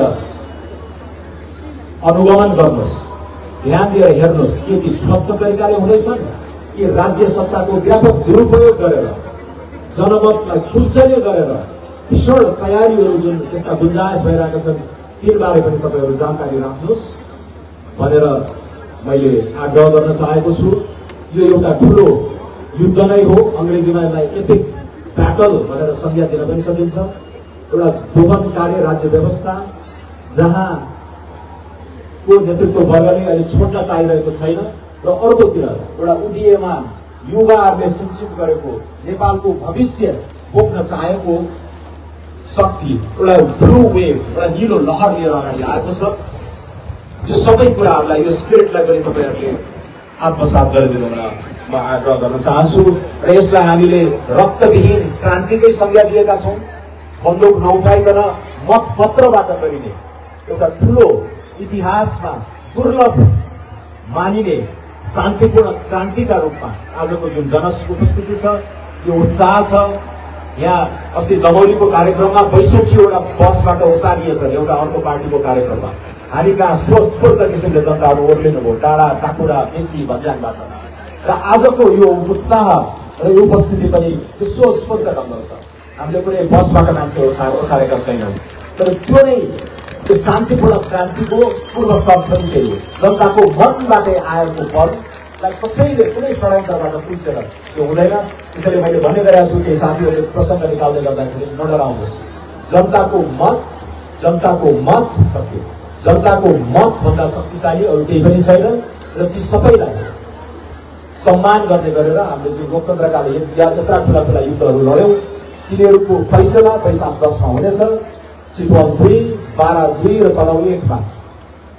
Speaker 2: अनुगमन गर्नुहोस्, ध्यान दिएर हेर्नुहोस् के ती स्वच्छ तरिकाले हुँदैछन् कि राज्य सत्ताको व्यापक दुरुपयोग गरेर जनमतलाई कुल्चल्य गरेर भीषण तयारीहरू जुन त्यसका गुन्जायस भइरहेका छन् तीनबारे पनि तपाईँहरू जानकारी राख्नुहोस् भनेर मैले आग्रह गर्न चाहेको छु। यो एउटा ठुलो युद्ध नै हो, अङ्ग्रेजीमा यसलाई एपिक ब्याटल भनेर संज्ञा दिन पनि सकिन्छ। एउटा दोहनकारी राज्य व्यवस्था जहाँ को नेतृत्व वर्गले अहिले छोड्न चाहिरहेको छैन र अर्कोतिर एउटा उदीयमान युवाहरूले सिंचित गरेको नेपालको भविष्य बोक्न चाहेको शक्ति एउटा ब्लू वेभ एउटा निलो लहर लिएर अगाडि आएको छ। यो सबै कुराहरूलाई यो स्पिरिटलाई पनि तपाईँहरूले आत्मसात गरिदिनु भनेर म आग्रह गर्न चाहन्छु। र यसलाई हामीले रक्तविहीन क्रान्तिकै संज्ञा दिएका छौँ। बन्दुक नउठाइकन मतपत्रबाट गरिने एउटा ठुलो इतिहासमा दुर्लभ मानिने शान्तिपूर्ण क्रान्तिका रूपमा आजको जुन जन उपस्थिति छ, यो उत्साह छ। यहाँ अस्ति दमौलीको कार्यक्रममा बैसठीवटा बसबाट ओसारिएछन् एउटा अर्को पार्टीको कार्यक्रममा। हामी कहाँ स्वस्फूर्त किसिमले जनताहरू ओर्लिनुभयो टाढा टाकुरा बेसी भन्ज्याङबाट। र आजको यो उत्साह र यो उपस्थिति पनि त्यो स्वस्फूर्त ढङ्ग छ। हामीले कुनै बसबाट मान्छे ओसारेका छैनौँ, तर त्यो नै त्यो शान्तिपूर्ण क्रान्तिको पूर्व शब्द पनि त्यही हो। जनताको मनबाटै आएको फललाई कसैले कुनै षड्यन्त्रबाट पुल्सेर त्यो हुँदैन। त्यसैले मैले भन्ने गरेको छु कि साथीहरूले प्रसङ्ग निकाल्दै गर्दाखेरि नडराउनुहोस्। जनताको मत जनताको मत सक्यो जनताको मत भन्दा शक्तिशाली अरू केही पनि छैन। र ती सबैलाई सम्मान गर्ने गरेर हामीले जुन लोकतन्त्रका लागि यत्रा ठुला ठुला युद्धहरू लड्यौँ तिनीहरूको फैसला वैशाख दसमा हुनेछ। चितवन दुई बाह्र दुई र तनहुँ एकमा